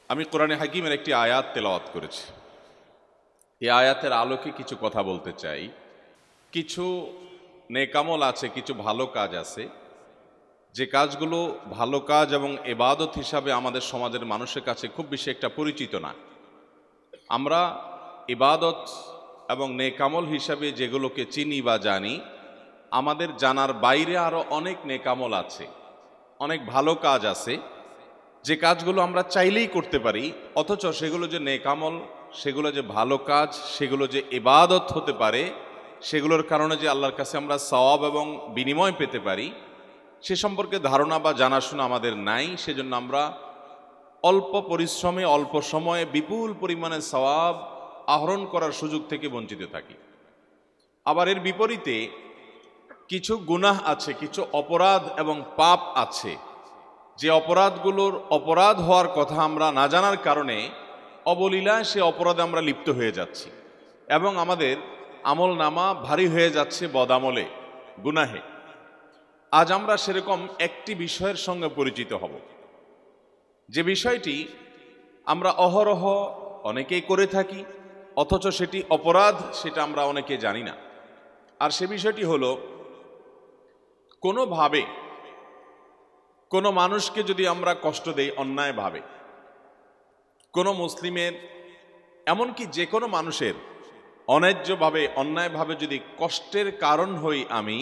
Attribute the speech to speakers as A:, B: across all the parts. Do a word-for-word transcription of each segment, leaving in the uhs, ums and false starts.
A: আমি কোরআনে হাকিমের একটি আয়াত তেলাওয়াত করেছি। এই আয়াতের আলোকে কিছু কথা বলতে চাই। কিছু নেকামল আছে, কিছু ভালো কাজ আছে, যে কাজগুলো ভালো কাজ এবং ইবাদত হিসাবে আমাদের সমাজের মানুষের কাছে খুব বেশি একটা পরিচিত না। আমরা ইবাদত এবং নেকামল হিসাবে যেগুলোকে চিনি বা জানি, আমাদের জানার বাইরে আরও অনেক নেকামল আছে, অনেক ভালো কাজ আছে, যে কাজগুলো আমরা চাইলেই করতে পারি, অথচ সেগুলো যে নেকামল, সেগুলো যে ভালো কাজ, সেগুলো যে ইবাদত হতে পারে, সেগুলোর কারণে যে আল্লাহর কাছে আমরা সওয়াব এবং বিনিময় পেতে পারি, সে সম্পর্কে ধারণা বা জানাশোনা আমাদের নাই। সেজন্য আমরা অল্প পরিশ্রমে অল্প সময়ে বিপুল পরিমাণে সওয়াব আহরণ করার সুযোগ থেকে বঞ্চিত থাকি। আবার এর বিপরীতে কিছু গুনাহ আছে, কিছু অপরাধ এবং পাপ আছে, যে অপরাধগুলোর অপরাধ হওয়ার কথা আমরা না জানার কারণে অবলীলায় সে অপরাধে আমরা লিপ্ত হয়ে যাচ্ছি এবং আমাদের আমল নামা ভারী হয়ে যাচ্ছে বদামলে, গুনাহে। আজ আমরা সেরকম একটি বিষয়ের সঙ্গে পরিচিত হব, যে বিষয়টি আমরা অহরহ অনেকেই করে থাকি, অথচ সেটি অপরাধ, সেটা আমরা অনেকে জানি না। আর সে বিষয়টি হলো, কোনোভাবে কোনো মানুষকে যদি আমরা কষ্ট দেই অন্যায়ভাবে, কোনো মুসলিমের, এমনকি যে কোনো মানুষের অন্যায্যভাবে অন্যায়ভাবে যদি কষ্টের কারণ হই আমি,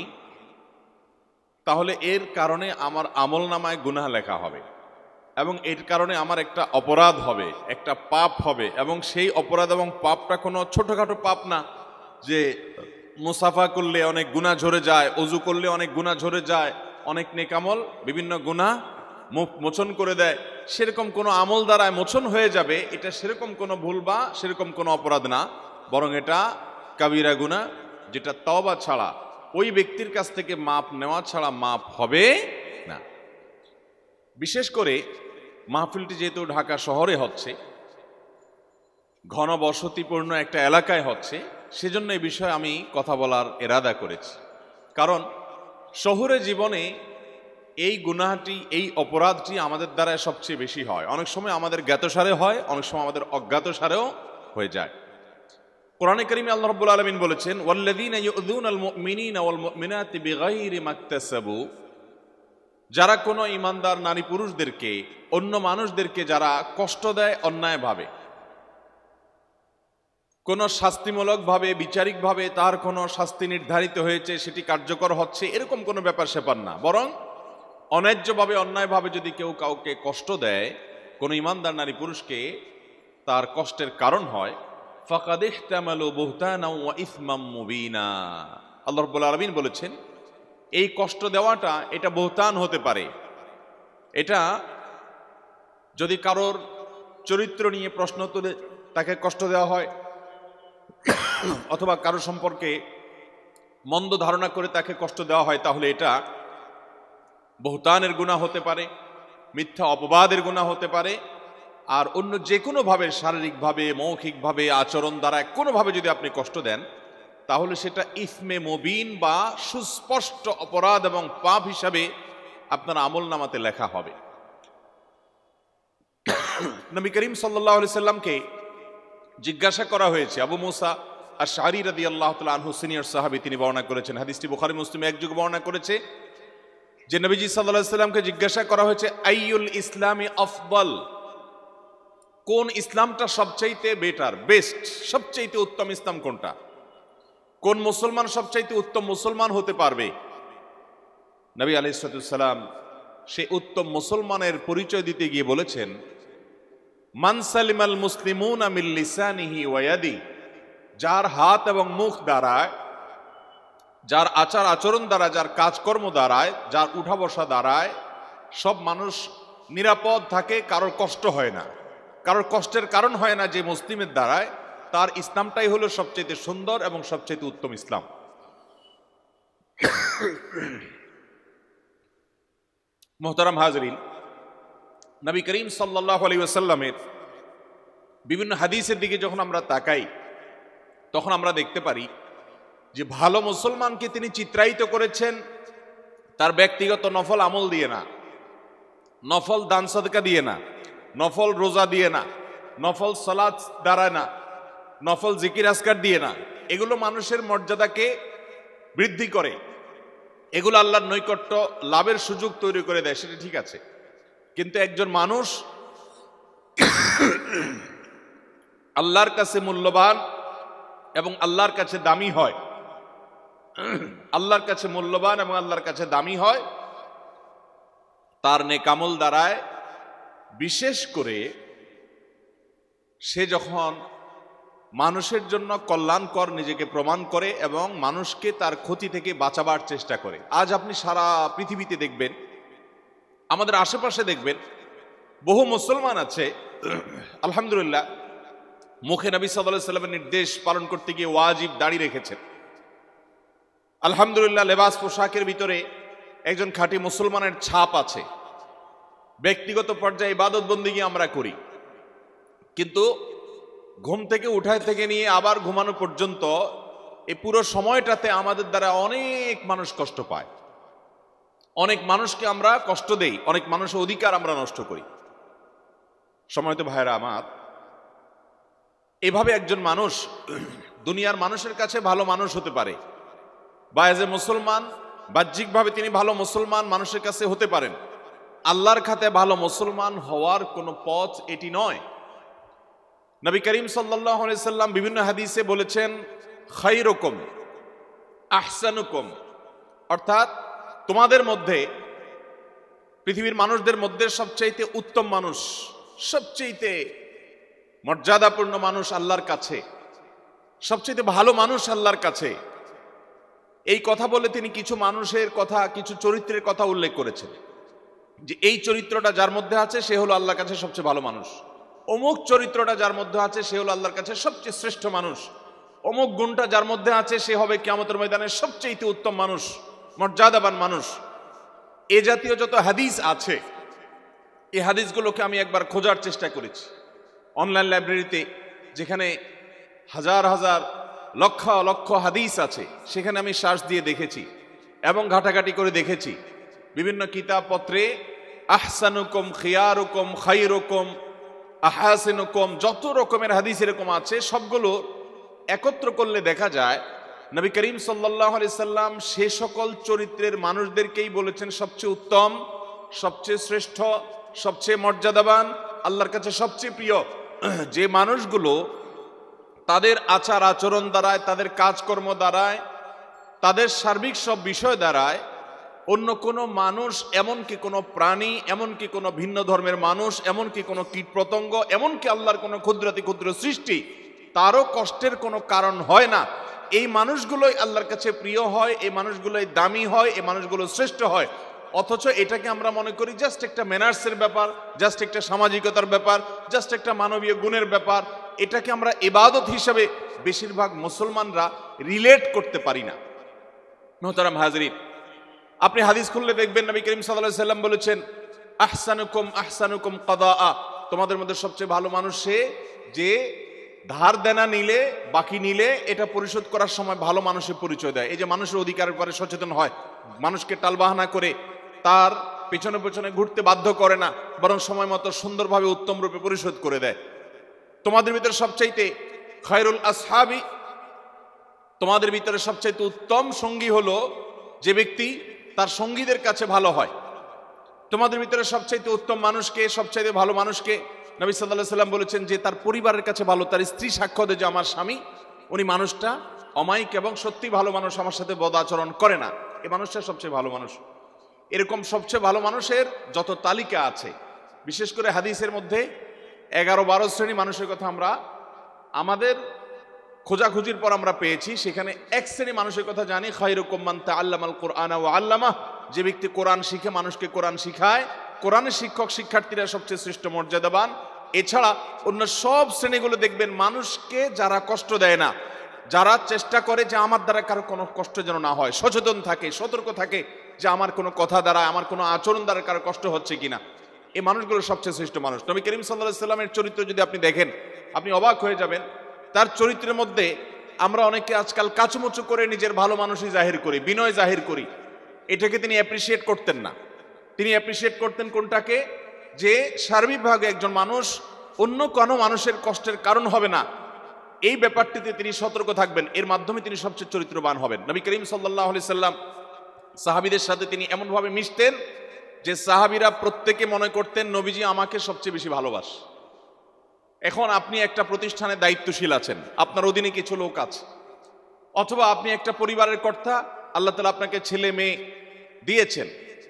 A: তাহলে এর কারণে আমার আমল নামায় গুনাহ লেখা হবে এবং এর কারণে আমার একটা অপরাধ হবে, একটা পাপ হবে। এবং সেই অপরাধ এবং পাপটা কোনো ছোটোখাটো পাপ না যে মুসাফা করলে অনেক গুনাহ ঝরে যায়, ওযু করলে অনেক গুনাহ ঝরে যায়, অনেক নেকামল বিভিন্ন গুনাহ মোচন করে দেয়, সেরকম কোনো আমল দ্বারায় মোচন হয়ে যাবে, এটা সেরকম কোনো ভুল বা সেরকম কোনো অপরাধ না, বরং এটা কাবিরা গুনাহ, যেটা তওবা ছাড়া, ওই ব্যক্তির কাছ থেকে মাপ নেওয়া ছাড়া মাপ হবে না। বিশেষ করে মাহফিলটি যেহেতু ঢাকা শহরে হচ্ছে, ঘনবসতিপূর্ণ একটা এলাকায় হচ্ছে, সেজন্য এই বিষয়ে আমি কথা বলার এরাদা করেছি। কারণ শহুরে জীবনে এই গুনাহটি, এই অপরাধটি আমাদের দ্বারা সবচেয়ে বেশি হয়। অনেক সময় আমাদের জ্ঞাতসারে হয়, অনেক সময় আমাদের অজ্ঞাতসারেও হয়ে যায়। কোরআনে কারীমে আল্লাহ রাব্বুল আলামিন বলেছেন, ওয়াল্লাযীনা ইউযুনাল মুমিনিনা ওয়াল মুমিনাতি বিগাইরি মাকতাসাবু, যারা কোনো ইমানদার নারী পুরুষদেরকে, অন্য মানুষদেরকে যারা কষ্ট দেয় অন্যায়ভাবে, কোনো শাস্তিমূলকভাবে, বিচারিকভাবে তার কোনো শাস্তি নির্ধারিত হয়েছে, সেটি কার্যকর হচ্ছে, এরকম কোনো ব্যাপার স্যাপার না, বরং অন্যায্যভাবে অন্যায়ভাবে যদি কেউ কাউকে কষ্ট দেয়, কোনো ইমানদার নারী পুরুষকে তার কষ্টের কারণ হয়, ফাকাদ ইহতামালু বুহতানাও ওয়া ইসমাম মুবিনা, আল্লাহ রাব্বুল আলামিন বলেছেন, এই কষ্ট দেওয়াটা এটা বুহতান হতে পারে। এটা যদি কারোর চরিত্র নিয়ে প্রশ্ন তুলে তাকে কষ্ট দেওয়া হয়, অথবা কারো সম্পর্কে মন্দ ধারণা করে তাকে কষ্ট দেওয়া হয়, তাহলে এটা বুহতানের গুনাহ হতে পারে, মিথ্যা অপবাদের গুনাহ হতে পারে। আর অন্য যে কোনোভাবে, শারীরিকভাবে, মৌখিকভাবে, আচরণ দ্বারা কোনোভাবে যদি আপনি কষ্ট দেন, তাহলে সেটা ইসমে মুবিন বা সুস্পষ্ট অপরাধ এবং পাপ হিসাবে আপনার আমল নামাতে লেখা হবে। নবী করিম সাল্লাল্লাহু আলাইহি সাল্লামকে জিজ্ঞাসা করা হয়েছে, আবু মুসা আশআরী রাদিয়াল্লাহু তাআলা আনহু, সিনিয়র সাহাবী, তিনি বর্ণনা করেছেন, হাদিসটি বুখারী মুসলিমে একযোগে বর্ণনা করেছে, যে নবীজি সাল্লাল্লাহু আলাইহি সাল্লামকে জিজ্ঞাসা করা হয়েছে, আইয়ুল ইসলামি আফদল, কোন ইসলামটা সবচাইতে বেটার, বেস্ট, সবচাইতে উত্তম ইসলাম কোনটা, কোন মুসলমান সবচাইতে উত্তম মুসলমান হতে পারবে? নবী আলাইহিস সালাম সেই উত্তম মুসলমানের পরিচয় দিতে গিয়ে বলেছেন, মান সালিমাল মুসলিমুনা মিন লিসানিহি ওয়া ইয়াদি, যার হাত এবং মুখ দ্বারায়, যার আচার আচরণ দ্বারা, যার কাজকর্ম দ্বারায়, যার উঠা বসা দ্বারায় সব মানুষ নিরাপদ থাকে, কারোর কষ্ট হয় না, কারোর কষ্টের কারণ হয় না, যে মুসলিমের দ্বারায়, তার ইসলামটাই হলো সবচেয়ে সুন্দর এবং সবচেয়ে উত্তম ইসলাম। মুহতারাম হাজরিন, নবী করিম সাল্লাল্লাহু আলাইহি ওয়াসাল্লামের বিভিন্ন হাদিসের দিকে যখন আমরা তাকাই, তখন আমরা দেখতে পারি যে ভালো মুসলমানকে তিনি চিত্রায়িত করেছেন তার ব্যক্তিগত নফল আমল দিয়ে না, নফল দান সাদকা দিয়ে না, নফল রোজা দিয়ে না, নফল সালাত দ্বারায় না, নফল জিকির আজকার দিয়ে না। এগুলো মানুষের মর্যাদাকে বৃদ্ধি করে, এগুলো আল্লাহর নৈকট্য লাভের সুযোগ তৈরি করে দেয়, সেটা ঠিক আছে। কিন্তু একজন মানুষ আল্লাহর কাছে মূল্যবান এবং আল্লাহর কাছে দামি হয়, আল্লাহর কাছে মূল্যবান এবং আল্লাহর কাছে দামি হয় তার নেকামল দ্বারায়। বিশেষ করে সে যখন মানুষের জন্য কল্যাণকর নিজেকে প্রমাণ করে এবং মানুষকে তার ক্ষতি থেকে বাঁচাবার চেষ্টা করে। আজ আপনি সারা পৃথিবীতে দেখবেন, আমাদের আশেপাশে দেখবেন, বহু মুসলমান আছে আলহামদুলিল্লাহ মুখে নবী সাল্লাল্লাহু আলাইহি ওয়াসাল্লামের নির্দেশ পালন করতে গিয়ে ওয়াজিব দাড়ি রেখেছেন। আলহামদুলিল্লাহ লেবাস পোশাকের ভিতরে একজন খাঁটি মুসলমানের ছাপ আছে। ব্যক্তিগত পর্যায়ে ইবাদত বন্দেগী আমরা করি, কিন্তু ঘুম থেকে উঠায় থেকে নিয়ে আবার ঘুমানো পর্যন্ত এই পুরো সময়টাতে আমাদের দ্বারা অনেক মানুষ কষ্ট পায়, অনেক মানুষকে আমরা কষ্ট দেই, অনেক মানুষের অধিকার আমরা নষ্ট করি। সময়ত ভাইরা আমার, এভাবে একজন মানুষ দুনিয়ার মানুষের কাছে ভালো মানুষ হতে পারে, বা এজ এ মুসলমান বাহ্যিকভাবে তিনি ভালো মুসলমান মানুষের কাছে হতে পারেন। আল্লাহর খাতে ভালো মুসলমান হওয়ার কোনো পথ এটি নয়। নবী করিম সাল্লাল্লাহু আলাইহি সাল্লাম বিভিন্ন হাদিসে বলেছেন খায়রুকুম আহসানুকুম, অর্থাৎ তোমাদের মধ্যে, পৃথিবীর মানুষদের মধ্যে সবচাইতে উত্তম মানুষ, সবচাইতে মর্যাদাপূর্ণ মানুষ আল্লাহর কাছে, সবচাইতে ভালো মানুষ আল্লাহর কাছে। এই কথা বলে তিনি কিছু মানুষের কথা, কিছু চরিত্রের কথা উল্লেখ করেছেন যে এই চরিত্রটা যার মধ্যে আছে সে হলো আল্লাহর কাছে সবচেয়ে ভালো মানুষ, অমুক চরিত্রটা যার মধ্যে আছে সে হলো আল্লাহর কাছে সবচেয়ে শ্রেষ্ঠ মানুষ, অমুক গুণটা যার মধ্যে আছে সে হবে কিয়ামতের ময়দানে সবচেয়ে উত্তম মানুষ, মর্যাদাবান মানুষ। এ জাতীয় যত হাদিস আছে, এই হাদিসগুলোকে আমি একবার খোঁজার চেষ্টা করেছি অনলাইন লাইব্রেরিতে, যেখানে হাজার হাজার লক্ষ লক্ষ হাদিস আছে, সেখানে আমি সার্চ দিয়ে দেখেছি এবং ঘাটাঘাটি করে দেখেছি। বিভিন্ন কিতাব পত্রে আহসানুকুম, খিয়ারুকুম, খায়রুকুম, আহাসিনুকুম, যত রকমের হাদিস এরকম আছে, সবগুলো একত্র করলে দেখা যায় নবী করিম সাল্লাল্লাহু আলাইহি সাল্লাম সে সকল চরিত্রের মানুষদেরকেই বলেছেন সবচেয়ে উত্তম, সবচেয়ে শ্রেষ্ঠ, সবচেয়ে মর্যাদাবান, আল্লাহর কাছে সবচেয়ে প্রিয়। যে মানুষগুলো তাদের আচার আচরণ দ্বারায়, তাদের কাজকর্ম দ্বারায়, তাদের সার্বিক সব বিষয় দ্বারায় অন্য কোনো মানুষ, এমনকি কোনো প্রাণী, এমনকি কোনো ভিন্ন ধর্মের মানুষ, এমনকি কোনো কীট পতঙ্গ, এমনকি আল্লাহর কোনো ক্ষুদ্রাতি ক্ষুদ্র সৃষ্টি, তারও কষ্টের কোনো কারণ হয় না। এই মানুষগুলোই আল্লাহর কাছে প্রিয় হয়, এই মানুষগুলোই দামি হয়, এই মানুষগুলো শ্রেষ্ঠ হয়। অথচ এটাকে আমরা মনে করি জাস্ট একটা ম্যানার্সের ব্যাপার, জাস্ট একটা সামাজিকতার ব্যাপার, জাস্ট একটা মানবীয় গুণের ব্যাপার। এটাকে আমরা ইবাদত হিসেবে বেশিরভাগ মুসলমানরা রিলেট করতে পারি না। মুহতারাম হাজরিন, আপনি হাদিস খুললে দেখবেন নবী করিম সাল্লাল্লাহু আলাইহি সাল্লাম বলেছেন আহসানুকুম আহসানুকুম কাদাআ, তোমাদের মধ্যে সবচেয়ে ভালো মানুষ সে যে ধার দেনা নিলে, বাকি নিলে এটা পরিশোধ করার সময় ভালো মানুষের পরিচয় দেয়। এই যে মানুষের অধিকারের ব্যাপারে সচেতন হয়, মানুষকে টালবাহানা করে তার পেছনে পেছনে ঘুরতে বাধ্য করে না, বরং সময় মতো সুন্দরভাবে উত্তম রূপে পরিশোধ করে দেয়। তোমাদের ভিতরে সবচাইতে খায়রুল আসহাবি, তোমাদের ভিতরে সবচাইতে উত্তম সঙ্গী হলো যে ব্যক্তি তার সঙ্গীদের কাছে ভালো হয়। তোমাদের ভিতরে সবচাইতে উত্তম মানুষকে, সবচাইতে ভালো মানুষকে নবী সাল্লাল্লাহু আলাইহি সাল্লাম বলেছেন যে তার পরিবারের কাছে ভালো, তার স্ত্রী সাক্ষ্য দেয় যে আমার স্বামী উনি মানুষটা অমায়িক এবং সত্যি ভালো মানুষ, আমার সাথে বদ আচরণ করে না, এই মানুষটা সবচেয়ে ভালো মানুষ। এরকম সবচেয়ে ভালো মানুষের যত তালিকা আছে, বিশেষ করে হাদিসের মধ্যে এগারো বারো শ্রেণী মানুষের কথা আমরা আমাদের খোঁজাখুঁজির পর আমরা পেয়েছি। সেখানে এক শ্রেণী মানুষের কথা জানি, খায়রুকুম মান তাআল্লামাল কুরআনা ওয়া আল্লামাহ, যে ব্যক্তি কোরআন শিখে মানুষকে কোরআন শিখায়। কোরআনের শিক্ষক শিক্ষার্থীরা সবচেয়ে শ্রেষ্ঠ মর্যাদাবান। এছাড়া অন্য সব শ্রেণীগুলো দেখবেন মানুষকে যারা কষ্ট দেয় না, যারা চেষ্টা করে যে আমার দ্বারা কারো কোনো কষ্ট যেন না হয়, সচেতন থাকে, সতর্ক থাকে যে আমার কোনো কথা দ্বারা, আমার কোনো আচরণ দ্বারা কারো কষ্ট হচ্ছে কিনা, এই মানুষগুলো সবচেয়ে শ্রেষ্ঠ মানুষ। নবী করিম সাল্লাল্লাহু আলাইহি সাল্লামের চরিত্র যদি আপনি দেখেন, আপনি অবাক হয়ে যাবেন। তার চরিত্রের মধ্যে আমরা অনেকে আজকাল কাচুমুচু করে নিজের ভালো মানুষই জাহির করি, বিনয় জাহির করি। এটাকে তিনি অ্যাপ্রিসিয়েট করতেন না। তিনি অ্যাপ্রিসিয়েট করতেন কোনটাকে? যে সার্বিকভাবে একজন মানুষ অন্য কোনো মানুষের কষ্টের কারণ হবে না, এই ব্যাপারটিতে তিনি সতর্ক থাকবেন, এর মাধ্যমে তিনি সবচেয়ে চরিত্রবান হবেন। নবী করিম সাল্লাল্লাহু আলাইহি সাল্লাম সাহাবীদের সাথে তিনি এমনভাবে মিশতেন যে সাহাবীরা প্রত্যেকে মনে করতেন নবীজি আমাকে সবচেয়ে বেশি ভালোবাসে। এখন আপনি একটা প্রতিষ্ঠানে দায়িত্বশীল আছেন, আপনার অধীনে কিছু লোক আছে, অথবা আপনি একটা পরিবারের কর্তা, আল্লাহ তাআলা আপনাকে ছেলে মেয়ে দিয়েছেন।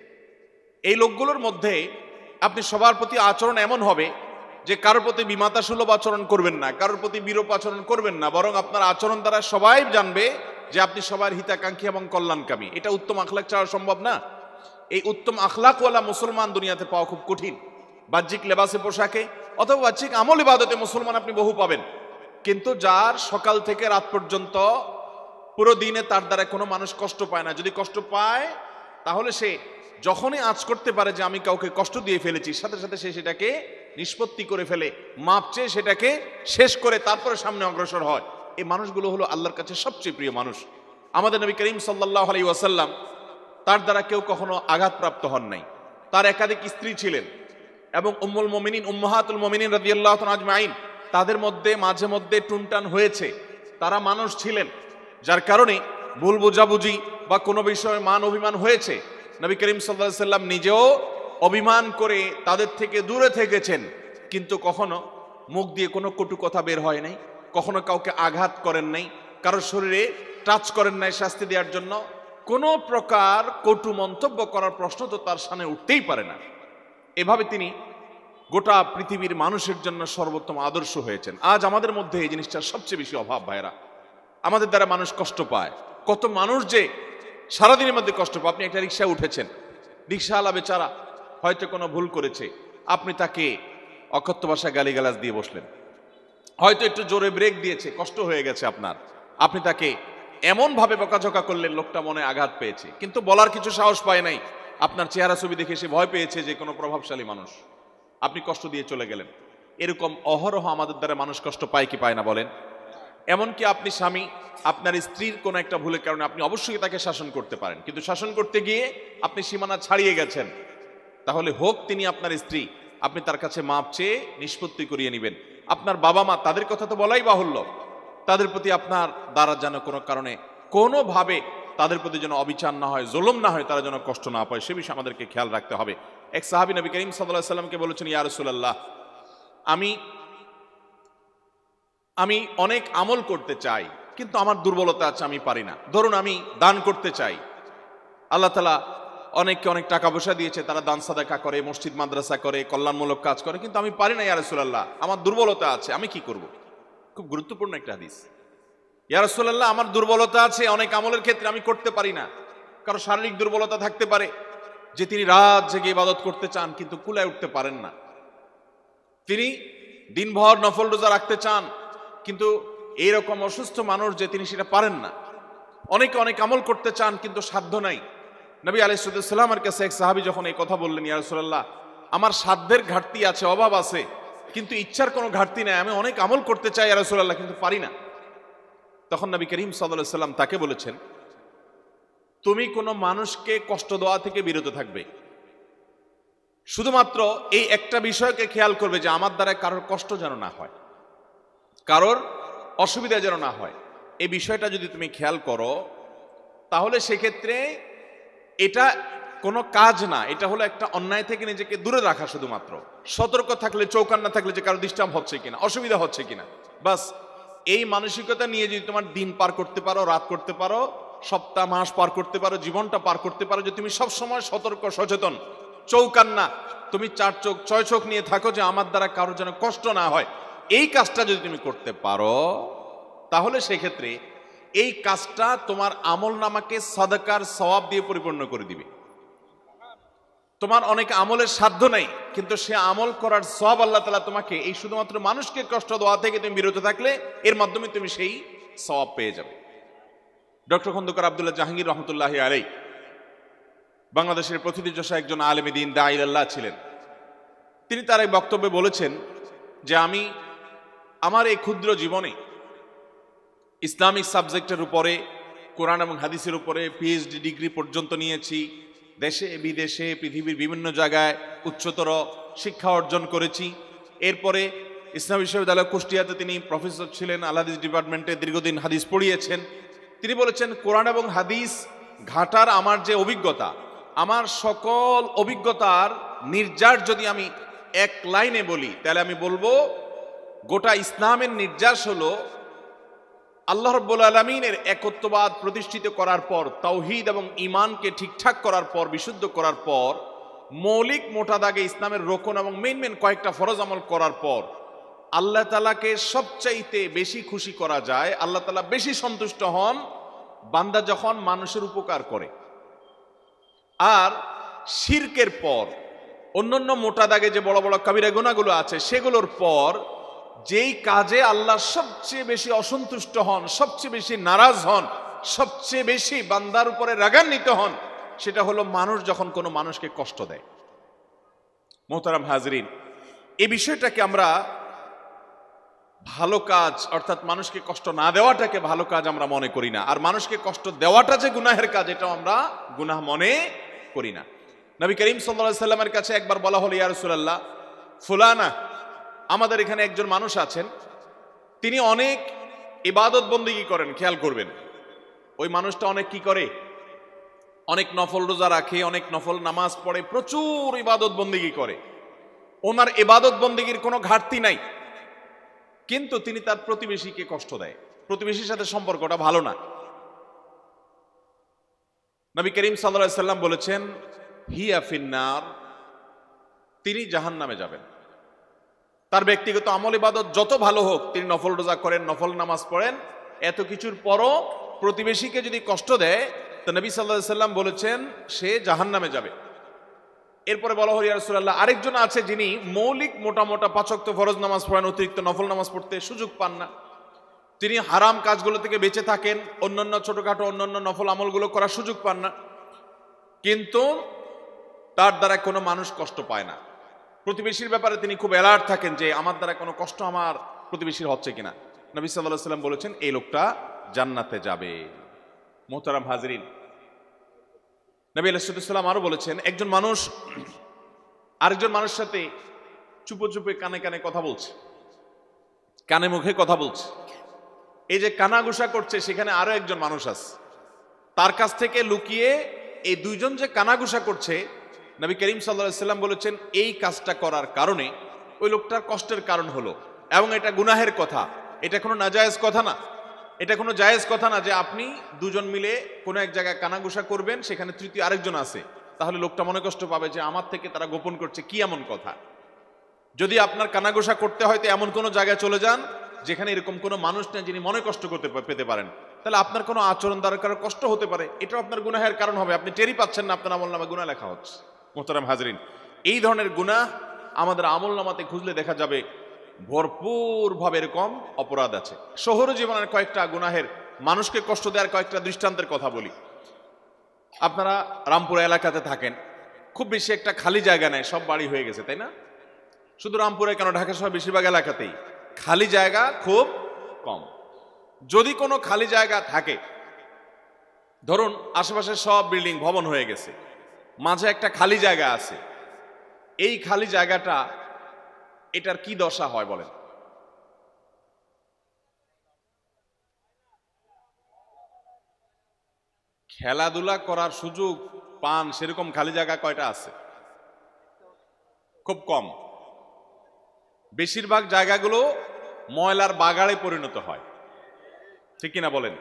A: এই লোকগুলোর মধ্যে আপনি সবার প্রতি আচরণ এমন হবে যে কারোর প্রতি বিমাতা সুলভ আচরণ করবেন না, কারোর প্রতি বিরূপ আচরণ করবেন না, বরং আপনার আচরণ দ্বারা সবাই জানবে যে আপনি সবার হিতাকাঙ্ক্ষী এবং কল্যাণকামী। এটা উত্তম আখলাক ছাড়া সম্ভব না। এই উত্তম আখলাকওয়ালা মুসলমান দুনিয়াতে পাওয়া খুব কঠিন। বাহ্যিক লেবাসে পোশাকে অথবা বাহ্যিক আমল ইবাদতে মুসলমান আপনি বহু পাবেন, কিন্তু যার সকাল থেকে রাত পর্যন্ত পুরো দিনে তার দ্বারা কোনো মানুষ কষ্ট পায় না। যদি কষ্ট পায় তাহলে সে যখনই আঁচ করতে পারে যে আমি কাউকে কষ্ট দিয়ে ফেলেছি, সাথে সাথে সে সেটাকে নিষ্পত্তি করে ফেলে, মাপ চেয়ে সেটাকে শেষ করে তারপরে সামনে অগ্রসর হয়। এই মানুষগুলো হলো আল্লাহর কাছে সবচেয়ে প্রিয় মানুষ। আমাদের নবী করিম সাল্লাল্লাহু আলাইহি ওয়াসাল্লাম, তার দ্বারা কেউ কখনো আঘাতপ্রাপ্ত হন নাই। তার একাধিক স্ত্রী ছিলেন এবং উম্মুল মুমিনিন উম্মাহাতুল মুমিনিন রাদিয়াল্লাহু তাআলা আজমাইন, তাদের মধ্যে মাঝে মধ্যে টুনটান হয়েছে। তারা মানুষ ছিলেন, যার কারণে ভুল বোঝাবুঝি বা কোনো বিষয়ে মান অভিমান হয়েছে। নবী করিম সাল্লাল্লাহু আলাইহি সাল্লাম নিজেও অভিমান করে তাদের থেকে দূরে থেকেছেন, কিন্তু কখনো মুখ দিয়ে কোনো কটু কথা বের হয় নাই, কখনো কাউকে আঘাত করেন নাই, কারোর শরীরে টাচ করেন নাই শাস্তি দেওয়ার জন্য। কোনো প্রকার কটু মন্তব্য করার প্রশ্ন তো তার সামনে উঠতেই পারে না। এভাবে তিনি গোটা পৃথিবীর মানুষের জন্য সর্বোত্তম আদর্শ হয়েছেন। আজ আমাদের মধ্যে এই জিনিসটার সবচেয়ে বেশি অভাব ভাইরা। আমাদের দ্বারা মানুষ কষ্ট পায়। কত মানুষ যে সারাদিনের মধ্যে কষ্ট পায়। আপনি একটা রিক্সায় উঠেছেন, রিক্সাওয়ালা বেচারা হয়তো কোনো ভুল করেছে, আপনি তাকে অকথ্য ভাষায় গালিগালাজ দিয়ে বসলেন, হয়তো একটু জোরে ব্রেক দিয়েছে, কষ্ট হয়ে গেছে আপনার, আপনি তাকে এমন ভাবে বকাঝকা করলেন লোকটা মনে আঘাত পেয়েছে, কিন্তু বলার কিছু সাহস পায় নাই। আপনার চেহারা ছবি দেখে সে ভয় পেয়েছে যে কোনো প্রভাবশালী মানুষ, আপনি কষ্ট দিয়ে চলে গেলেন। এরকম অহরহ আমাদের দ্বারা মানুষ কষ্ট পায় কি পায় না বলেন? এমনকি আপনি স্বামী, আপনার স্ত্রীর কোনো একটা ভুলের কারণে আপনি অবশ্যই তাকে শাসন করতে পারেন, কিন্তু শাসন করতে গিয়ে আপনি সীমানা ছাড়িয়ে গেছেন, তাহলে হোক তিনি আপনার স্ত্রী, আপনি তার কাছে মাপ চেয়ে নিষ্পত্তি করিয়ে নেবেন। আপনার বাবা মা, তাদের কথা তো বলাই বাহুল্য, তাদের প্রতি আপনার দ্বারা যেন কোনো কারণে কোনোভাবে তাদের প্রতি যেন অবিচার না হয়, জুলুম না হয়, তারা যেন কষ্ট না পায়, সে বিষয়ে আমাদেরকে খেয়াল রাখতে হবে। এক সাহাবী নবী করিম সাল্লাল্লাহু আলাইহি সাল্লামকে বলেছেন, ইয়া রাসূলুল্লাহ, আমি আমি অনেক আমল করতে চাই, কিন্তু আমার দুর্বলতা আছে, আমি পারি না। ধরুন আমি দান করতে চাই, আল্লাহ তাআলা অনেককে অনেক টাকা পয়সা দিয়েছে, তারা দান সাদাকা করে, মসজিদ মাদ্রাসা করে, কল্যাণমূলক কাজ করে, কিন্তু আমি পারি না ইয়া রাসূলুল্লাহ, আমার দুর্বলতা আছে, আমি কি করব? খুব গুরুত্বপূর্ণ একটা হাদিস। ইয়া রাসূলুল্লাহ, আমার দুর্বলতা আছে, অনেক আমলের ক্ষেত্রে আমি করতে পারি না। কারো শারীরিক দুর্বলতা থাকতে পারে যে তিনি রাত জেগে ইবাদত করতে চান কিন্তু কুলায় উঠতে পারেন না, তিনি দিনভর নফল রোজা রাখতে চান কিন্তু এইরকম অসুস্থ মানুষ যে তিনি সেটা পারেন না। অনেকে অনেক আমল করতে চান কিন্তু সাধ্য নাই। নবী আলাইহিস সালামের কাছে এক সাহাবী যখন এই কথা বললেন, ইয়া রাসূলুল্লাহ, আমার সাধ্যের ঘাটতি আছে, অভাব আছে, কিন্তু ইচ্ছার কোনো ঘাটতি নাই, আমি অনেক আমল করতে চাই ইয়া রাসূলুল্লাহ, কিন্তু পারি না। তখন নবী করিম সাল্লাল্লাহু আলাইহি সাল্লাম তাকে বলেছেন, তুমি কোনো মানুষকে কষ্ট দেওয়া থেকে বিরত থাকবে, শুধুমাত্র এই একটা বিষয়কে খেয়াল করবে যে আমার দ্বারা কারোর কষ্ট যেন না হয়, কারোর অসুবিধা যেন না হয়। এই বিষয়টা যদি তুমি খেয়াল করো তাহলে সেক্ষেত্রে এটা কোনো কাজ না, এটা হলো একটা অন্যায় থেকে নিজেকে দূরে রাখা। শুধুমাত্র সতর্ক থাকলে, চৌকান্না থাকলে যে কারো ডিস্টার্ব হচ্ছে কিনা, অসুবিধা হচ্ছে কিনা, বাস এই মানসিকতা নিয়ে যদি তোমার দিন পার করতে পারো, রাত করতে পারো, সপ্তাহ মাস পার করতে পারো, জীবনটা পার করতে পারো, যে তুমি সব সময় সতর্ক, সচেতন, চৌকান্না, তুমি চার চোখ ছয় চোখ নিয়ে থাকো যে আমার দ্বারা কারোর যেন কষ্ট না হয়, এই কাজটা যদি তুমি করতে পারো তাহলে সেক্ষেত্রে এই কাজটা তোমার আমল নামাকে সাদাকার সওয়াব দিয়ে পরিপূর্ণ করে দিবে। তোমার অনেক আমলের সাধ্য নাই, কিন্তু সে আমল করার সওয়াব আল্লাহ তাআলা তোমাকে এই শুধুমাত্র মানুষকে কষ্ট দেওয়া থেকে তুমি বিরত থাকলে এর মাধ্যমে তুমি সেই সওয়াব পেয়ে যাবে। ডক্টর খন্দকার আব্দুল্লাহ জাহাঙ্গীর রহমতুল্লাহি আলাইহি বাংলাদেশের প্রথিতযশা একজন আলেমে দ্বীন দাঈ ইলাল্লাহ ছিলেন। তিনি তার এই বক্তব্যে বলেছেন যে আমি আমার এই ক্ষুদ্র জীবনে ইসলামিক সাবজেক্টের উপরে, কোরআন এবং হাদিসের উপরে পিএইচডি ডিগ্রি পর্যন্ত নিয়েছি, দেশে বিদেশে পৃথিবীর বিভিন্ন জায়গায় উচ্চতর শিক্ষা অর্জন করেছি। এরপরে ইসলাম বিশ্ববিদ্যালয় কুষ্টিয়াতে তিনি প্রফেসর ছিলেন, আল হাদিস ডিপার্টমেন্টে দীর্ঘদিন হাদিস পড়িয়েছেন। তিনি বলেছেন, কোরআন এবং হাদিস ঘাটার আমার যে অভিজ্ঞতা, আমার সকল অভিজ্ঞতার নির্যাস যদি আমি এক লাইনে বলি, তাহলে আমি বলবো গোটা ইসলামের নির্যাস হলো আল্লাহ রাব্বুল আলামিনের একত্ববাদ প্রতিষ্ঠিত করার পর, তাওহীদ এবং ঈমানকে ঠিকঠাক করার পর, বিশুদ্ধ করার পর, মৌলিক মোটা দাগে ইসলামের রোকন এবং মেইন মেইন কয়েকটা ফরজ আমল করার পর আল্লাহ তাআলাকে সবচাইতে বেশি খুশি করা যায়, আল্লাহ তাআলা বেশি সন্তুষ্ট হন বান্দা যখন মানুষের উপকার করে। আর শিরকের পর অন্যান্য মোটা দাগে যে বড় বড় কাবিরা গুনাহগুলো আছে, সেগুলোর পর যেই কাজে আল্লাহ সবচেয়ে বেশি অসন্তুষ্ট হন, সবচেয়ে বেশি নারাজ হন, সবচেয়ে বেশি বান্দার উপরে রাগান্বিত হন, সেটা হলো মানুষ যখন কোনো মানুষকে কষ্ট দেয়। মোহতারাম হাজরিন, এই বিষয়টাকে আমরা ভালো কাজ, অর্থাৎ মানুষকে কষ্ট না দেওয়াটাকে ভালো কাজ আমরা মনে করি না, আর মানুষকে কষ্ট দেওয়াটা যে গুনাহের কাজ, এটাও আমরা গুনাহ মনে করি না। নবী করিম সাল্লাল্লাহু আলাইহি সাল্লামের কাছে একবার বলা হলো, ইয়া রাসূলুল্লাহ, ফুলানা, আমাদের এখানে একজন মানুষ আছেন, তিনি অনেক ইবাদত বন্দেগী করেন। খেয়াল করবেন, ওই মানুষটা অনেক কি করে, অনেক নফল রোজা রাখে, অনেক নফল নামাজ পড়ে, প্রচুর ইবাদত বন্দেগী করে, ওনার ইবাদত বন্দেগীর কোনো ঘাটতি নাই, কিন্তু তিনি তার প্রতিবেশীকে কষ্ট দেয়, প্রতিবেশীর সাথে সম্পর্কটা ভালো না। নবী করিম সাল্লাল্লাহু আলাইহি সাল্লাম বলেছেন, হিয়া ফিন্নার, তিনি জাহান্নামে যাবেন। তার ব্যক্তিগত আমল ইবাদত যত ভালো হোক, তিনি নফল রোজা করেন, নফল নামাজ পড়েন, এত কিছুর পরও প্রতিবেশীকে যদি কষ্ট দেয়, তো নবী সাল্লাল্লাহু আলাইহি সাল্লাম বলেছেন সে জাহান্নামে যাবে। এরপরে বলা হলো, ইয়া রাসূলুল্লাহ, আরেকজন আছে যিনি মৌলিক মোটা মোটা পাঁচ ওয়াক্ত ফরজ নামাজ পড়েন, অতিরিক্ত নফল নামাজ পড়তে সুযোগ পান না, তিনি হারাম কাজগুলো থেকে বেঁচে থাকেন, অন্যান্য ছোটখাটো অন্যান্য নফল আমলগুলো করার সুযোগ পান না, কিন্তু তার দ্বারা কোনো মানুষ কষ্ট পায় না। প্রতিবেশীর ব্যাপারে তিনি খুব অ্যালার্ট থাকেন যে আমার দ্বারা কোনো কষ্ট আমার প্রতিবেশীর হচ্ছে কিনা। নবী সাল্লাল্লাহু আলাইহি সাল্লাম বলেছেন এই লোকটা জান্নাতে যাবে। মোহতারাম হাজরিন, নবী আলাইহিস সালাম আরো বলেছেন, একজন মানুষ আরেকজন মানুষের সাথে চুপো চুপে কানে কানে কথা বলছে, কানে মুখে কথা বলছে, এই যে কানাঘুষা করছে, সেখানে আরো একজন মানুষ আছে, তার কাছ থেকে লুকিয়ে এই দুইজন যে কানাঘুষা করছে, নবী করিম সাল্লাল্লাহু আলাইহি সাল্লাম বলেছেন এই কাজটা করার কারণে ওই লোকটার কষ্টের কারণ হলো, এবং এটা গুনাহের কথা, এটা কোনো নাজায়েজ কথা না, এটা কোনো জায়েজ কথা না যে আপনি দুজন মিলে কোনো এক জায়গায় কানাঘুষা করবেন, সেখানে তৃতীয় আরেকজন আছে, তাহলে লোকটা মনে কষ্ট পাবে যে আমার থেকে তারা গোপন করছে, কি এমন কথা। যদি আপনার কানাঘুষা করতে হয় তো এমন কোনো জায়গায় চলে যান যেখানে এরকম কোনো মানুষ নেই যিনি মনে কষ্ট করতে পেতে পারেন, তাহলে আপনার কোনো আচরণ দ্বারা কারো কষ্ট হতে পারে, এটাও আপনার গুনাহের কারণ হবে, আপনি টেরই পাচ্ছেন না আপনার আমলনামায় গুনাহ লেখা হচ্ছে। মোহতারাম হাজরিন, এই ধরনের গুনাহ আমাদের আমলনামাতে খুঁজলে দেখা যাবে ভরপুর ভাবে এরকম অপরাধ আছে। শহর জীবনের কয়েকটা গুনাহের, মানুষকে কষ্ট দেওয়ার কয়েকটা দৃষ্টান্তের কথা বলি। আপনারা রামপুরা এলাকাতে থাকেন, খুব বেশি একটা খালি জায়গা নেই, সব বাড়ি হয়ে গেছে, তাই না? শুধু রামপুরে কেন, ঢাকা সহ বেশিরভাগ এলাকাতেই খালি জায়গা খুব কম। যদি কোনো খালি জায়গা থাকে, ধরুন আশেপাশে সব বিল্ডিং ভবন হয়ে গেছে, মাঝে একটা খালি জায়গা আছে, এই খালি জায়গাটা এটার কি দশা হয় বলেন? খেলাধুলা করার সুযোগ পান সেরকম খালি জায়গা কয়টা আছে? খুব কম। বেশিরভাগ জায়গাগুলো ময়লার বাগাড়ে পরিণত হয়, ঠিক কিনা বলেন?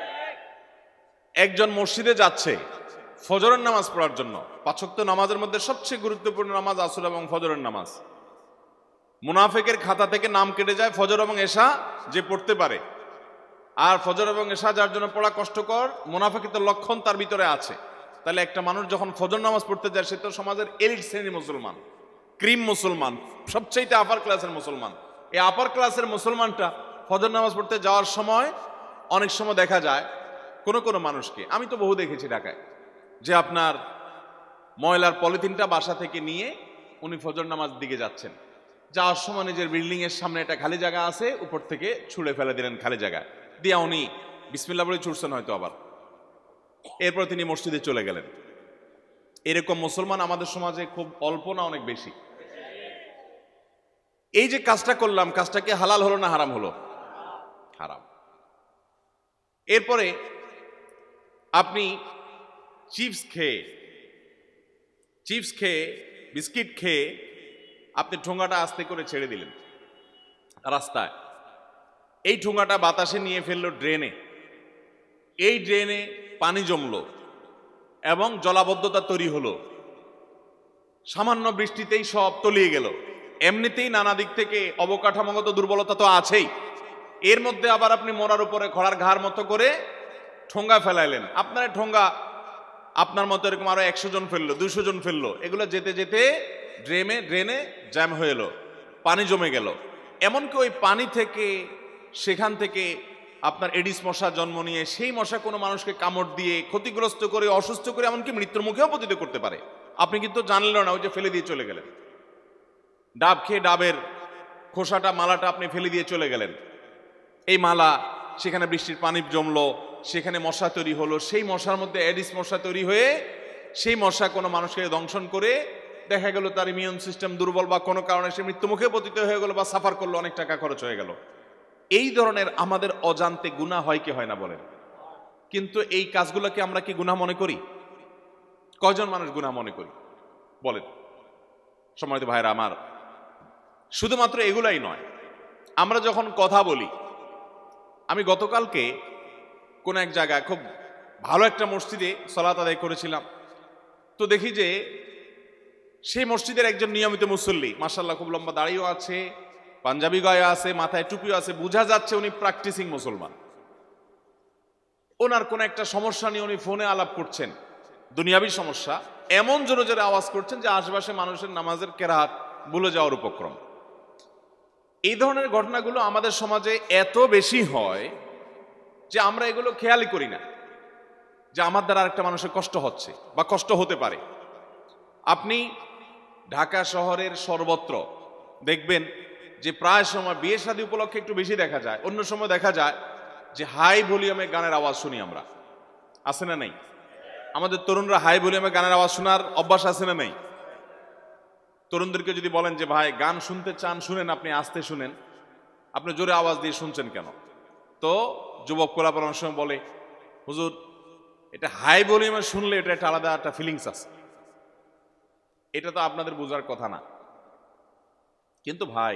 A: একজন মসজিদে যাচ্ছে ফজরের নামাজ পড়ার জন্য, পাঁচ ওয়াক্ত নামাজের মধ্যে সবচেয়ে গুরুত্বপূর্ণ নামাজ আসর এবং ফজরের নামাজ। মুনাফিকের খাতা থেকে নাম কেটে যায় ফজর এবং এশা যে পড়তে পারে, আর ফজর এবং এশা যার জন্য পড়া কষ্টকর, মুনাফিকের লক্ষণ তার ভিতরে আছে। তাহলে একটা মানুষ যখন ফজর নামাজ পড়তে যায়, সে তো সমাজের এলিট শ্রেণীর মুসলমান, ক্রিম মুসলমান, সবচাইতে আপার ক্লাসের মুসলমান। এই আপার ক্লাসের মুসলমানটা ফজর নামাজ পড়তে যাওয়ার সময় অনেক সময় দেখা যায় কোনো কোনো মানুষকে, আমি তো বহু দেখেছি ঢাকায়, যে আপনার ময়লার পলিথিনটা বাসা থেকে নিয়ে উনি ফজর নামাজ দিকে যাচ্ছেন, যাওয়ার সময় নিজের বিল্ডিং এর সামনে একটা খালি জায়গা আছে, উপর থেকে ছুঁড়ে ফেলে দিলেন খালি জায়গা দিয়া, উনি বিসমিল্লাহ বলে ছুটছেন হয়তো আবার, এরপর তিনি মসজিদে চলে গেলেন। এরকম মুসলমান আমাদের সমাজে খুব অল্প না অনেক বেশি? এই যে কাজটা করলাম, কাজটা কি হালাল হলো না হারাম হলো? হারাম। এরপরে আপনি চিপস খেয়ে চিপস খেয়ে বিস্কিট খেয়ে আপনি ঠোঙাটা আস্তে করে ছেড়ে দিলেন রাস্তায়। এই ঠোঙাটা বাতাসে নিয়ে ফেললো ড্রেনে। এই ড্রেনে পানি জমলো এবং জলাবদ্ধতা তৈরি হলো। সামান্য বৃষ্টিতেই সব তলিয়ে গেল। এমনিতেই নানা দিক থেকে অবকাঠামোগত দুর্বলতা তো আছেই, এর মধ্যে আবার আপনি মরার উপরে খড়ার ঘাড় মতো করে ঠোঙ্গা ফেলাইলেন। আপনার ঠোঙ্গা আপনার মতো এরকম আরো একশো জন ফেললো, দুশো জন ফেললো। এগুলো যেতে যেতে ড্রেনে ড্রেনে জ্যাম হয়ে এলো, পানি জমে গেল। এমনকি ওই পানি থেকে, সেখান থেকে আপনার এডিস মশা জন্ম নিয়ে সেই মশা কোনো মানুষকে কামড় দিয়ে ক্ষতিগ্রস্ত করে, অসুস্থ করে, এমনকি মৃত্যুর মুখেও পতিত করতে পারে। আপনি কিন্তু জানলেন না, ওই যে ফেলে দিয়ে চলে গেলেন। ডাব খেয়ে ডাবের খোসাটা, মালাটা আপনি ফেলে দিয়ে চলে গেলেন। এই মালা, সেখানে বৃষ্টির পানি জমলো, সেখানে মশা তৈরি হলো। সেই মশার মধ্যে এডিস মশা তৈরি হয়ে সেই মশা কোনো মানুষকে দংশন করে দেখা গেল তার ইমিউন সিস্টেম দুর্বল বা কোনো কারণে সে মৃত্যুমুখে পতিত হয়ে গেল বা সাফার করলো, অনেক টাকা খরচ হয়ে গেল। এই ধরনের আমাদের অজান্তে গুনাহ হয় কি হয় না বলেন? কিন্তু এই কাজগুলোকে আমরা কি গুনাহ মনে করি? কয়জন মানুষ গুনাহ মনে করি বলেন? সম্মানিত ভাইরা আমার, শুধুমাত্র এগুলাই নয়, আমরা যখন কথা বলি, আমি গতকালকে কোন এক জায়গায় খুব ভালো একটা মসজিদে সালাত আদায় করেছিলাম। তো দেখি যে সেই মসজিদের একজন নিয়মিত মুসল্লি, মাশাআল্লাহ খুব লম্বা দাড়িও আছে, পাঞ্জাবি গায়ে আছে, মাথায় টুপিও আছে, বোঝা যাচ্ছে উনি প্র্যাকটিসিং মুসলমান। ওনার কোন একটা সমস্যা নিয়ে উনি ফোনে আলাপ করছেন, দুনিয়াবী সমস্যা, এমন জোরে জোরে আওয়াজ করছেন যে আশেপাশে মানুষের নামাজের কেরাত ভুলে যাওয়ার উপক্রম। এই ধরনের ঘটনাগুলো আমাদের সমাজে এত বেশি হয় যে আমরা এগুলো খেয়ালই করি না যে আমার দ্বারা আরেকটা মানুষের কষ্ট হচ্ছে বা কষ্ট হতে পারে। আপনি ঢাকা শহরের সর্বত্র দেখবেন যে প্রায় সময় বিয়ে শাদী উপলক্ষে একটু বেশি দেখা যায়, অন্য সময় দেখা যায় যে হাই ভলিউমে গানের আওয়াজ শুনি আমরা। আছে না নাই? আমাদের তরুণরা হাই ভলিউমে গানের আওয়াজ শোনার অভ্যাস আছে না নাই? তরুণদেরকে যদি বলেন যে ভাই গান শুনতে চান শুনেন, আপনি আস্তে শুনেন, আপনি জোরে আওয়াজ দিয়ে শুনছেন কেন? তো যুবক কোলাপন অনেক সময় বলে, হুজুর এটা হাই ভলিউমে শুনলে এটা একটা আলাদা একটা ফিলিংস আছে। এটা তো আপনাদের বোঝার কথা না। কিন্তু ভাই,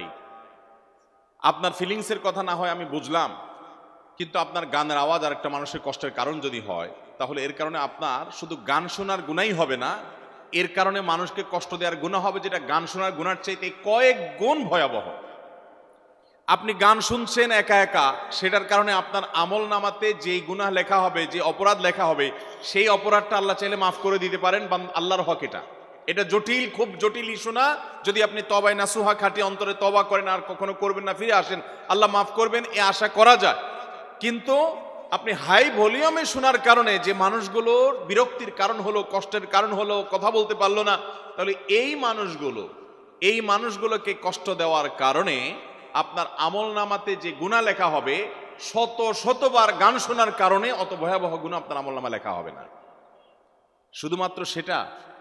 A: আপনার ফিলিংসের কথা না হয় আমি বুঝলাম, কিন্তু আপনার গানের আওয়াজ আর একটা মানুষের কষ্টের কারণ যদি হয়, তাহলে এর কারণে আপনার শুধু গান শোনার গুনাই হবে না, এর কারণে মানুষকে কষ্ট দেওয়ার গুনাহ হবে, যেটা গান শোনার গুনার চাইতে কয়েক গুণ ভয়াবহ। আপনি গান শুনছেন একা একা, সেটার কারণে আপনার আমল নামাতে যেই গুনাহ লেখা হবে, যে অপরাধ লেখা হবে, সেই অপরাধটা আল্লাহ চাইলে মাফ করে দিতে পারেন। আল্লাহর হক এটা। এটা জটিল, খুব জটিল ইস্যু না। যদি আপনি তবায় নাসুহা খাটি অন্তরে তবা করেন, আর কখনো করবেন না, ফিরে আসেন, আল্লাহ মাফ করবেন, এ আশা করা যায়। কিন্তু আপনি হাই ভলিউমে শোনার কারণে যে মানুষগুলোর বিরক্তির কারণ হলো, কষ্টের কারণ হলো, কথা বলতে পারলো না, তাহলে এই মানুষগুলো এই মানুষগুলোকে কষ্ট দেওয়ার কারণে আপনার আমল নামাতে যে গুনাহ লেখা হবে, শত শতবার গান শোনার কারণে অত ভয়াবহ গুনাহ আপনার আমল নামা লেখা হবে না। শুধুমাত্র সেটা,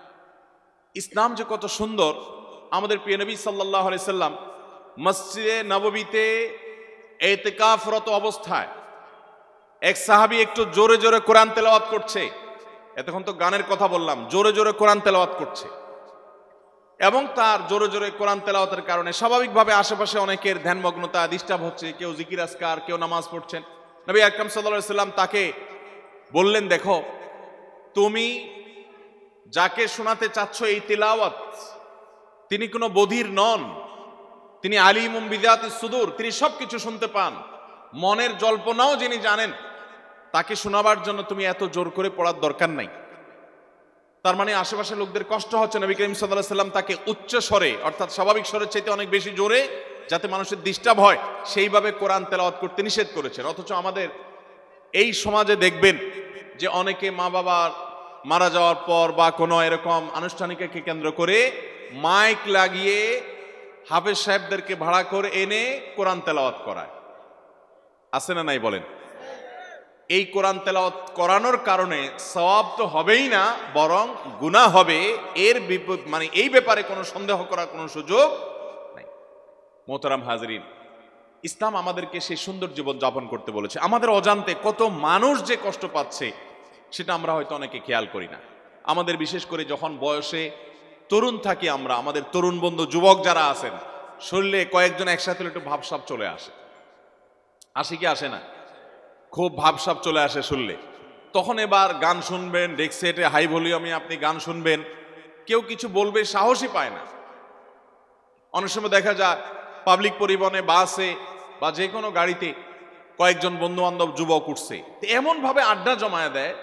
A: ইসলাম যে কত সুন্দর। আমাদের প্রিয় নবী সাল্লাল্লাহু আলাইহি সাল্লাম মসজিদে নববীতে ইতিকাফরত অবস্থায় এক সাহাবী একটু জোরে জোরে কোরআন তেলাওয়াত করছে। এতক্ষণ তো গানের কথা বললাম, জোরে জোরে কোরআন তেলাওয়াত করছে, এবং তার জোরে জোরে কোরআন তেলাওয়াতের কারণে স্বাভাবিকভাবে আশেপাশে অনেকের ধ্যানমগ্নতা ডিস্টার্ব হচ্ছে, কেউ জিকির আজকার, কেউ নামাজ পড়ছেন। নবী আকরাম সাল্লাল্লাহু আলাইহি সাল্লাম তাকে বললেন, দেখো তুমি যাকে শোনাতে চাচ্ছ এই তিলাওয়াত, তিনি কোনো বধির নন, তিনি আলিমুম বিযাতিস সুদূর, তিনি সবকিছু শুনতে পান, মনের জল্পনাও যিনি জানেন, তাকে শোনাবার জন্য তুমি এত জোর করে পড়ার দরকার নাই। তার মানে আশেপাশে লোকদের কষ্ট হচ্ছে, নবী করিম সাল্লাল্লাহু আলাইহি সাল্লাম তাকে উচ্চ স্বরে, অর্থাৎ স্বাভাবিক স্বরের চাইতে অনেক বেশি জোরে, যাতে মানুষের ডিস্টার্ব হয়, সেইভাবে কোরআন তেলাওয়াত করতে নিষেধ করেছেন। অথচ আমাদের এই সমাজে দেখবেন যে অনেকে মা বাবার মারা যাওয়ার পর বা কোনো এরকম আনুষ্ঠানিককে কেন্দ্র করে মাইক লাগিয়ে হাফেজ সাহেবদেরকে ভাড়া করে এনে কোরআন তেলাওয়াত করায়। আছে না নাই বলেন? এই কোরআন তেলাওয়াত করানোর কারণে সওয়াব তো হবেই না, বরং গুনাহ হবে। এর মানে এই ব্যাপারে কোনো সন্দেহ করার কোনো সুযোগ নাই। মোহতারাম হাজরিন, ইসলাম আমাদেরকে সেই সুন্দর জীবন যাপন করতে বলেছে। আমাদের অজান্তে কত মানুষ যে কষ্ট পাচ্ছে সেটা আমরা হয়তো অনেকে খেয়াল করি না। আমাদের বিশেষ করে যখন বয়সে তরুণ থাকি আমরা, আমাদের তরুণ বন্ধু যুবক যারা আছেন, শরীরে কয়েকজন একসাথে একটু ভাবসাব চলে আসে, আসে কি আসে না? খুব ভাবসাব চলে আসে শুনলে। তখন এবার গান শুনবেন, ডেক্সেটে হাই ভলিউমে আপনি গান শুনবেন, কেউ কিছু বলবে সাহসই পায় না। অনেক সময় দেখা যায় পাবলিক পরিবহনে, বাসে বা যে কোনো গাড়িতে কয়েকজন বন্ধু বান্ধব যুবক উঠছে, এমন ভাবে আড্ডা জমায়া দেয়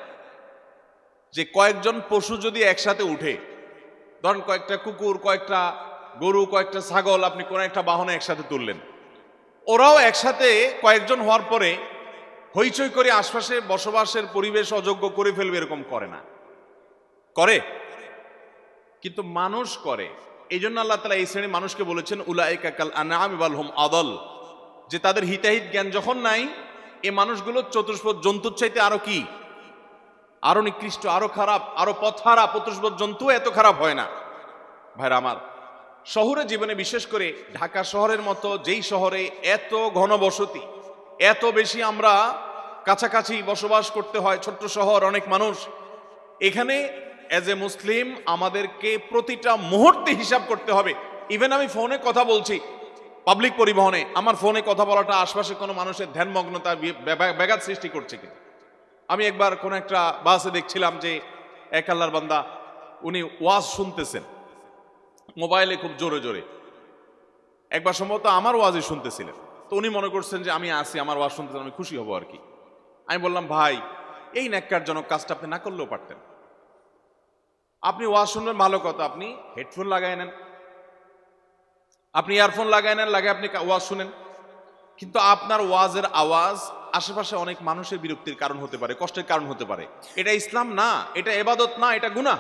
A: যে কয়েকজন পশু যদি একসাথে উঠে, ধরেন কয়েকটা কুকুর, কয়েকটা গরু, কয়েকটা ছাগল আপনি কোন একটা বাহনে একসাথে তুললেন, ওরাও একসাথে কয়েকজন হওয়ার পরে হইচই করে আশপাশে বসবাসের পরিবেশ অযোগ্য করে ফেলবে, এরকম করে না? করে, কিন্তু মানুষ করে। এই জন্য আল্লাহ তাআলা এই শ্রেণীর মানুষকে বলেছেন উলাইকা কাল আনআমি বাল হুম আদাল, যে তাদের হিতাহিত জ্ঞান যখন নাই, এই মানুষগুলো চতুষ্পদ জন্তুর চাইতে আরো কি, আরো নিকৃষ্ট, আরো খারাপ, আরো পথহারা। চতুষ্পদ জন্তু এত খারাপ হয় না। ভাইরা আমার, শহরে জীবনে বিশেষ করে ঢাকা শহরের মতো যেই শহরে এত ঘনবসতি, এত বেশি আমরা কাছাকাছি বসবাস করতে হয়, ছোট্ট শহর, অনেক মানুষ, এখানে এজ এ মুসলিম আমাদেরকে প্রতিটা মুহূর্তে হিসাব করতে হবে। ইভেন আমি ফোনে কথা বলছি পাবলিক পরিবহনে, আমার ফোনে কথা বলাটা আশপাশে কোনো মানুষের ধ্যানমগ্নতা ব্যাঘাত সৃষ্টি করছে কিনা। আমি একবার কোন একটা বাসে দেখছিলাম যে এক আল্লাহর বান্দা উনি ওয়াজ শুনতেছেন মোবাইলে খুব জোরে জোরে, একবার সম্ভবত আমার ওয়াজই শুনতেছিলেন। তো উনি মনে করছেন যে আমি আসি, আমার ওয়াজ শুনতেছেন, আমি খুশি হব আর কি। আমি বললাম, ভাই এই ন্যাক্কারজনক কাজটা আপনি না করলেও পারতেন। আপনি ওয়াজ শুনবেন ভালো কথা, আপনি হেডফোন লাগাই নেন, আপনি ইয়ারফোন লাগাই নেন, লাগে আপনি ওয়াজ শুনেন। কিন্তু আপনার ওয়াজের আওয়াজ আশেপাশে অনেক মানুষের বিরক্তির কারণ হতে পারে, কষ্টের কারণ হতে পারে। এটা ইসলাম না, এটা ইবাদত না, এটা গুনাহ,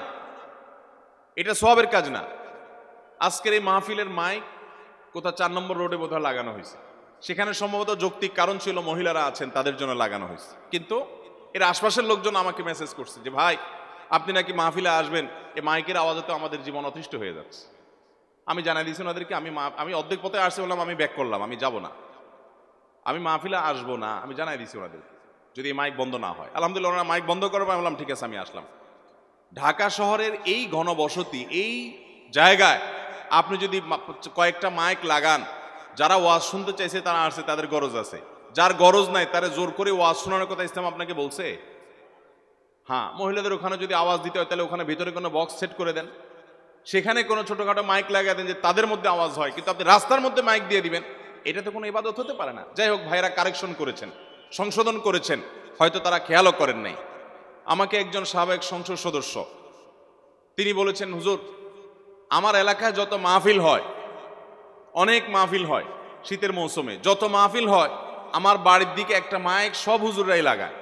A: এটা সওয়াবের কাজ না। আজকের এই মাহফিলের মাইক কোথা চার নম্বর রোডে বোধহয় লাগানো হয়েছে, সেখানে সম্ভবত যৌক্তিক কারণ ছিল, মহিলারা আছেন তাদের জন্য লাগানো হয়েছে। কিন্তু এর আশপাশের লোকজন আমাকে মেসেজ করছে যে ভাই আপনি নাকি মাহফিলে আসবেন, এই মাইকের আওয়াজে তো আমাদের জীবন অতিষ্ঠ হয়ে যাচ্ছে। আমি জানাই দিয়েছি ওনাদেরকে, আমি আমি অর্ধেক পথে আসছে, বললাম আমি ব্যাক করলাম, আমি যাব না, আমি মাহফিলে আসবো না, আমি জানাই দিয়েছি ওনাদেরকে, যদি মাইক বন্ধ না হয়। আলহামদুলিল্লাহ ওনারা মাইক বন্ধ করবে, আমি বললাম ঠিক আছে আমি আসলাম। ঢাকা শহরের এই ঘনবসতি, এই জায়গায় আপনি যদি কয়েকটা মাইক লাগান, যারা ওয়াজ শুনতে চাইছে তারা আসছে, তাদের গরজ আছে, যার গরজ নাই তারা জোর করে ওয়াজ শোনানোর কথা ইসলাম আপনাকে বলছে? হ্যাঁ, মহিলাদের ওখানে যদি আওয়াজ দিতে হয় তাহলে ওখানে ভিতরে কোনো বক্স সেট করে দেন, সেখানে কোনো ছোটখাটো মাইক লাগিয়ে দেন যে তাদের মধ্যে আওয়াজ হয়, কিন্তু আপনি রাস্তার মধ্যে মাইক দিয়ে দিবেন, এটা তো কোনো ইবাদত হতে পারে না। যাই হোক, ভাইরা কারেকশন করেছেন, সংশোধন করেছেন, হয়তো তারা খেয়ালও করেন নাই। আমাকে একজন সাবেক সংসদ সদস্য তিনি বলেছেন, হুজুর আমার এলাকায় যত মাহফিল হয়, অনেক মাহফিল হয় শীতের মৌসুমে, যত মাহফিল হয় আমার বাড়ির দিকে একটা মাইক সব হুজুররাই লাগায়।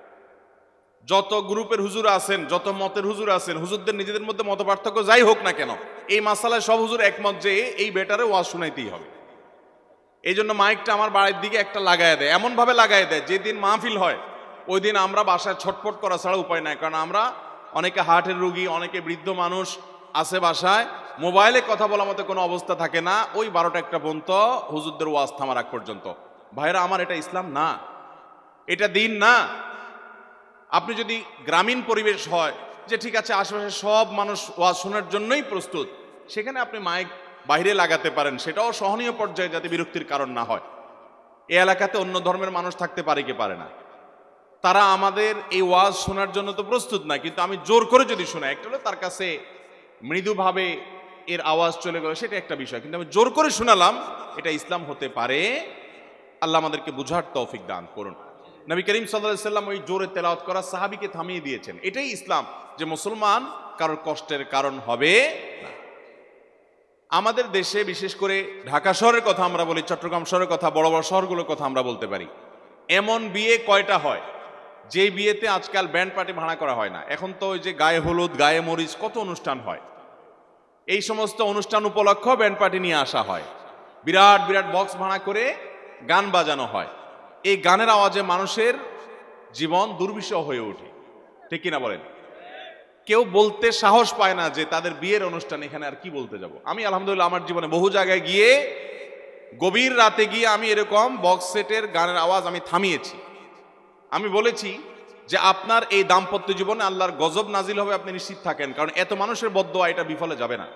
A: যত গ্রুপের হুজুর আছেন, যত মতের হুজুর আছেন, হুজুরদের নিজেদের মধ্যে মত পার্থক্য যাই হোক না কেন, এই মাসালায় সব হুজুর একমত যে এই বেটারে ওয়াজ শুনাইতেই হবে। এই জন্য মাইকটা আমার বাড়ির দিকে একটা লাগায় দেয়, এমন ভাবে লাগায় দেয় যেদিন মাহফিল হয় ওই দিন আমরা বাসায় ছটফট করা ছাড়া উপায় নাই। কারণ আমরা অনেকে হার্টের রোগী, অনেকে বৃদ্ধ মানুষ আছে বাসায়, মোবাইলে কথা বলার মতো কোনো অবস্থা থাকে না ওই বারোটা একটা পর্যন্ত হুজুরদের ওয়াজ থামার আগ পর্যন্ত। ভাইরা আমার, এটা ইসলাম না, এটা দিন না। আপনি যদি গ্রামীণ পরিবেশ হয় যে ঠিক আছে আশেপাশে সব মানুষ ওয়াজ শোনার জন্যই প্রস্তুত, সেখানে আপনি মাইক বাইরে লাগাতে পারেন, সেটাও সহনীয় পর্যায়ে, যাতে বিরক্তির কারণ না হয়। এই এলাকাতে অন্য ধর্মের মানুষ থাকতে পারে কি পারে না, তারা আমাদের এই ওয়াজ শোনার জন্য তো প্রস্তুত না, কিন্তু আমি জোর করে যদি শোনাই, একটা হলো তার কাছে মৃদুভাবে এর আওয়াজ চলে গেল, সেটা একটা বিষয়, কিন্তু আমি জোর করে শোনালাম, এটা ইসলাম হতে পারে। আল্লাহ আমাদেরকে বুঝার তৌফিক দান করুন। নবী করিম সাল্লাল্লাহু আলাইহি সাল্লাম ওই জোরে তেলাওয়াত করা সাহাবীকে থামিয়ে দিয়েছেন। এটাই ইসলাম, যে মুসলমান কারোর কষ্টের কারণ হবে না। আমাদের দেশে বিশেষ করে ঢাকা শহরের কথা আমরা বলি, চট্টগ্রাম শহরের কথা, বড় বড় শহরগুলোর কথা আমরা বলতে পারি। এমন বিয়ে কয়টা হয় যে বিয়েতে আজকাল ব্যান্ড পার্টি ভাড়া করা হয় না? এখন তো ওই যে গায়ে হলুদ, গায়ে মরিচ, কত অনুষ্ঠান হয়, এই সমস্ত অনুষ্ঠান উপলক্ষ ব্যান্ড পার্টি নিয়ে আসা হয়, বিরাট বিরাট বক্স ভাড়া করে গান বাজানো হয়। এই গানের আওয়াজে মানুষের জীবন দুর্বিষহ হয়ে ওঠে, ঠিক কিনা বলেন? কেউ বলতে সাহস পায় না যে তাদের বিয়ের অনুষ্ঠান এখানে আর কি বলতে যাব। আমি আলহামদুলিল্লাহ আমার জীবনে বহু জায়গায় গিয়ে গভীর রাতে গিয়ে আমি এরকম বক্স সেটের গানের আওয়াজ আমি থামিয়েছি। আমি বলেছি যে আপনার এই দাম্পত্য জীবনে আল্লাহর গজব নাজিল হবে, আপনি নিশ্চিত থাকেন, কারণ এত মানুষের বদদোয়া এটা বিফলে যাবে না।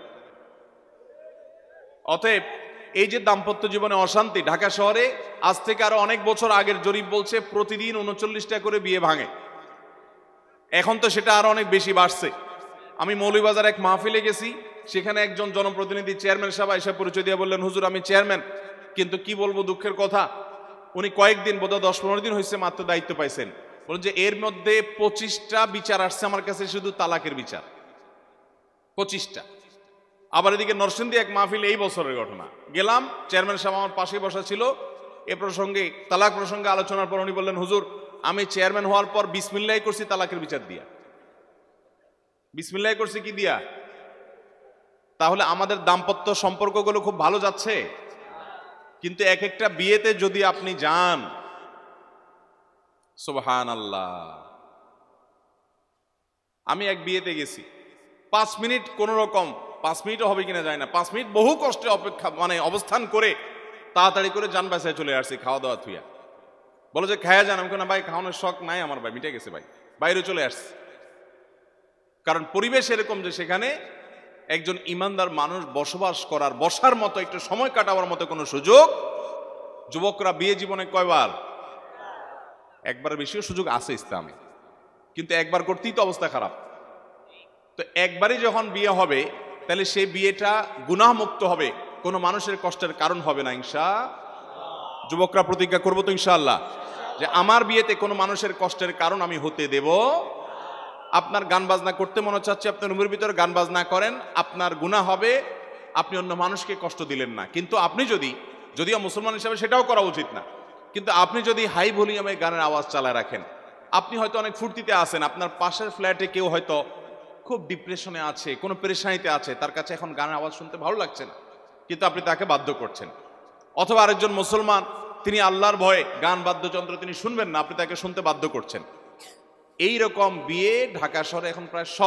A: অতএব এই যে দাম্পত্য জীবনে অশান্তি, ঢাকা শহরে আজ থেকে আরো অনেক বছর আগের জরিপ বলছে প্রতিদিন উনচল্লিশটা করে বিয়ে ভাঙে। এখন তো সেটা আরো অনেক বেশি বাড়ছে। আমি মৌলভীবাজার এক মাহফিলে গেছি, সেখানে একজন জনপ্রতিনিধি চেয়ারম্যান সাহেব এসে পরিচয় দিয়ে বললেন, হুজুর আমি চেয়ারম্যান, কিন্তু কি বলবো দুঃখের কথা, উনি কয়েকদিন বোধহয় দশ পনেরো দিন হয়েছে মাত্র দায়িত্ব পাইছেন। বলেন যে এর মধ্যে পঁচিশটা বিচার আসছে আমার কাছে, শুধু তালাকের বিচার, পঁচিশটা। আবার এদিকে নরসিংদী এক মাহফিলে এই বছরের ঘটনা গেলাম, চেয়ারম্যান সাহেব আমার পাশে বসা ছিল, এ প্রসঙ্গে তালাক প্রসঙ্গে আলোচনার পর উনি বললেন, হুজুর আমি চেয়ারম্যান হওয়ার পর বিসমিল্লাহ করছি তালাকের বিচার দিয়া। বিসমিল্লাহ করছি কি দিয়া? তাহলে আমাদের দাম্পত্য সম্পর্কগুলো খুব ভালো যাচ্ছে, কিন্তু এক একটা বিয়েতে যদি আপনি যান, সুবহানাল্লাহ। আমি এক বিয়েতে গেছি, পাঁচ মিনিট কোন রকম, পাঁচ মিনিটও হবে কিনা যায় না, পাঁচ মিনিট বহু কষ্টে অপেক্ষা মানে অবস্থান করে তাড়াতাড়ি করে যান বাসায় চলে আসছি, খাওয়া দাওয়া থুইয়া। বলো যে খায়া যান, আমি কেন ভাই খাওয়ানোর শখ নাই আমার, ভাই মিটে গেছে ভাই, বাইরে চলে আসছি। কারণ পরিবেশ এরকম যে সেখানে একজন ইমানদার মানুষ বসবাস করার, বসার মতো, একটু সময় কাটাবার মতো কোনো সুযোগ, যুবকরা বিয়ে জীবনে কয়বার? একবার বেশিও সুযোগ আছে ইসলামে, কিন্তু একবার করতেই তো অবস্থা খারাপ। তো একবারই যখন বিয়ে হবে তাহলে সেই বিয়েটা গুনাহমুক্ত হবে, কোনো মানুষের কষ্টের কারণ হবে না ইনশাআল্লাহ। যুবকরা প্রতিজ্ঞা করবো তো ইনশাআল্লাহ যে আমার বিয়েতে কোনো মানুষের কষ্টের কারণ আমি হতে দেব। আপনার গান বাজনা করতে মনে চাচ্ছে, আপনি রুমের ভিতরে গান বাজনা করেন, আপনার গুনাহ হবে, আপনি অন্য মানুষকে কষ্ট দিলেন না। কিন্তু আপনি যদি, যদিও মুসলমান হিসাবে সেটাও করা উচিত না, কিন্তু আপনি যদি হাই ভলিউমে গানের আওয়াজ চালায় রাখেন, আপনি হয়তো অনেক ফুর্তিতে আছেন, আপনার পাশের ফ্ল্যাটে কেউ হয়তো খুব ডিপ্রেশনে আছে, কোনো পেরেশানিতে আছে, তার কাছে এখন গানের আওয়াজ শুনতে ভালো লাগছে না, কিন্তু আপনি তাকে বাধ্য করছেন। অথবা আরেকজন মুসলমান, তিনি আল্লাহর ভয়ে গান বাদ্যযন্ত্র তিনি শুনবেন না, আপনি তাকে শুনতে বাধ্য করছেন। এই রকম বিয়ে ঢাকা শহরে এখন প্রায় সব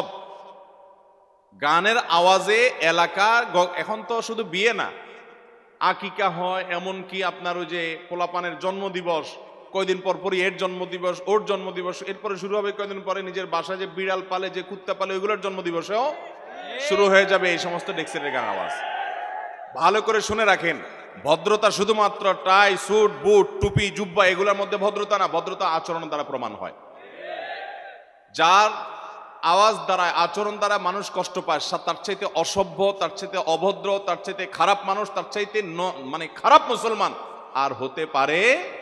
A: গানের আওয়াজে এলাকা। এখন তো শুধু বিয়ে না, আকিকা হয়, এমনকি আপনার ওই যে পোলাপানের জন্মদিবস, কয়দিন পর পরই এর জন্মদিবস, ওর জন্মদিবস, এরপরে শুরু হবে কয়দিন পরে নিজের বাসায় যে বিড়াল পালে, যে কুত্তা পালে, ওইগুলোর জন্মদিবসেও শুরু হয়ে যাবে এই সমস্ত ডেক্সেটের গান আওয়াজ। ভালো করে শুনে রাখেন, ভদ্রতা শুধুমাত্র টাই, স্যুট, বুট, টুপি, জুব্বা এগুলোর মধ্যে ভদ্রতা না, ভদ্রতা আচরণ দ্বারা প্রমাণ হয়। যার আওয়াজ দ্বারা, আচরণ দ্বারা মানুষ কষ্ট পায়, তার চাইতে অসভ্য, তার চাইতে অভদ্র, তার চাইতে খারাপ মানুষ, তার চাইতে মানে খারাপ মুসলমান আর হতে পারে?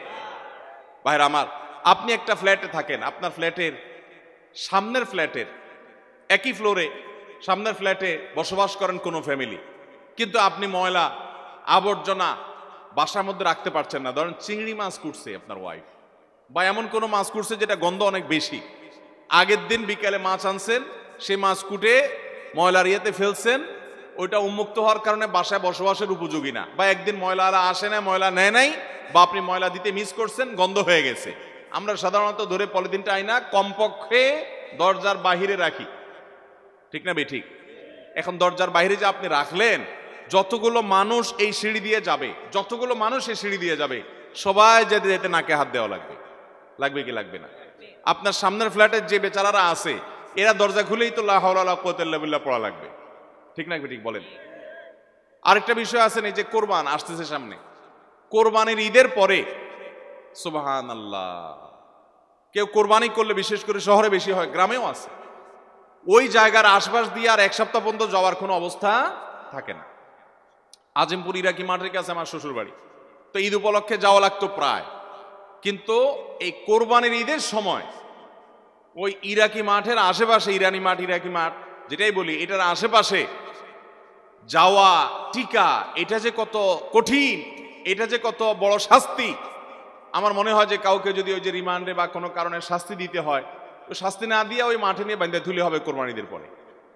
A: ভাইরা আমার, আপনি একটা ফ্ল্যাটে থাকেন, আপনার ফ্ল্যাটের সামনের ফ্ল্যাটের একই ফ্লোরে সামনের ফ্ল্যাটে বসবাস করেন কোনো ফ্যামিলি, কিন্তু আপনি ময়লা আবর্জনা বাসার মধ্যে রাখতে পারছেন না। ধরেন চিংড়ি মাছ কুটছে আপনার ওয়াইফ, বা এমন কোনো মাছ কুটছে যেটা গন্ধ অনেক বেশি, আগের দিন বিকালে মাছ আনছেন, সেই মাছ কুটে ময়লার ইয়েতে ফেলছেন, ওইটা উন্মুক্ত হওয়ার কারণে বাসায় বসবাসের উপযোগী না, বা একদিন ময়লা আসে না, ময়লা নেয় নাই, বা আপনি ময়লা দিতে মিস করছেন, গন্ধ হয়ে গেছে। আমরা সাধারণত ধরে পলিথিনটা আইনা কমপক্ষে দরজার বাহিরে রাখি, ঠিক না বেঠিক? এখন দরজার বাহিরে যে আপনি রাখলেন, যতগুলো মানুষ এই সিঁড়ি দিয়ে যাবে, যতগুলো মানুষ এই সিঁড়ি দিয়ে যাবে, সবাই যেতে যেতে নাকে হাত দেওয়া লাগবে, লাগবে কি লাগবে না? আপনার সামনের ফ্ল্যাটের যে বেচারারা আছে, এরা দরজা খুলেই তো লা হাওলা ওয়ালা কুওয়াতা ইল্লা বিল্লাহ পড়া লাগবে, ঠিক না ঠিক বলেন? আরেকটা বিষয় আছে, এই যে কোরবান আসতেছে সামনে, কোরবানির ঈদের পরে সুবহানাল্লাহ, কেউ কোরবানি করলে, বিশেষ করে শহরে বেশি হয়, গ্রামেও আছে, ওই জায়গার আশপাশ দিয়ে আর এক সপ্তাহ পর্যন্ত যাওয়ার কোনো অবস্থা থাকে না। আজিমপুর ইরাকি মাঠের কাছে আমার শ্বশুর বাড়ি, তো ঈদ উপলক্ষে যাওয়া লাগতো প্রায়, কিন্তু এই কোরবানির ঈদের সময় ওই ইরাকি মাঠের আশেপাশে, ইরানি মাঠ, ইরাকি মাঠ যেটাই বলি, এটার আশেপাশে যাওয়া টিকা, এটা যে কত কঠিন, এটা যে কত বড় শাস্তি। আমার মনে হয় যে কাউকে যদি ওই যে রিমান্ডে বা কোনো কারণে শাস্তি দিতে হয়, তো শাস্তি না দিয়ে ওই মাঠে নিয়ে বাঁধে তুলে হবে কোরবানিদের পরে।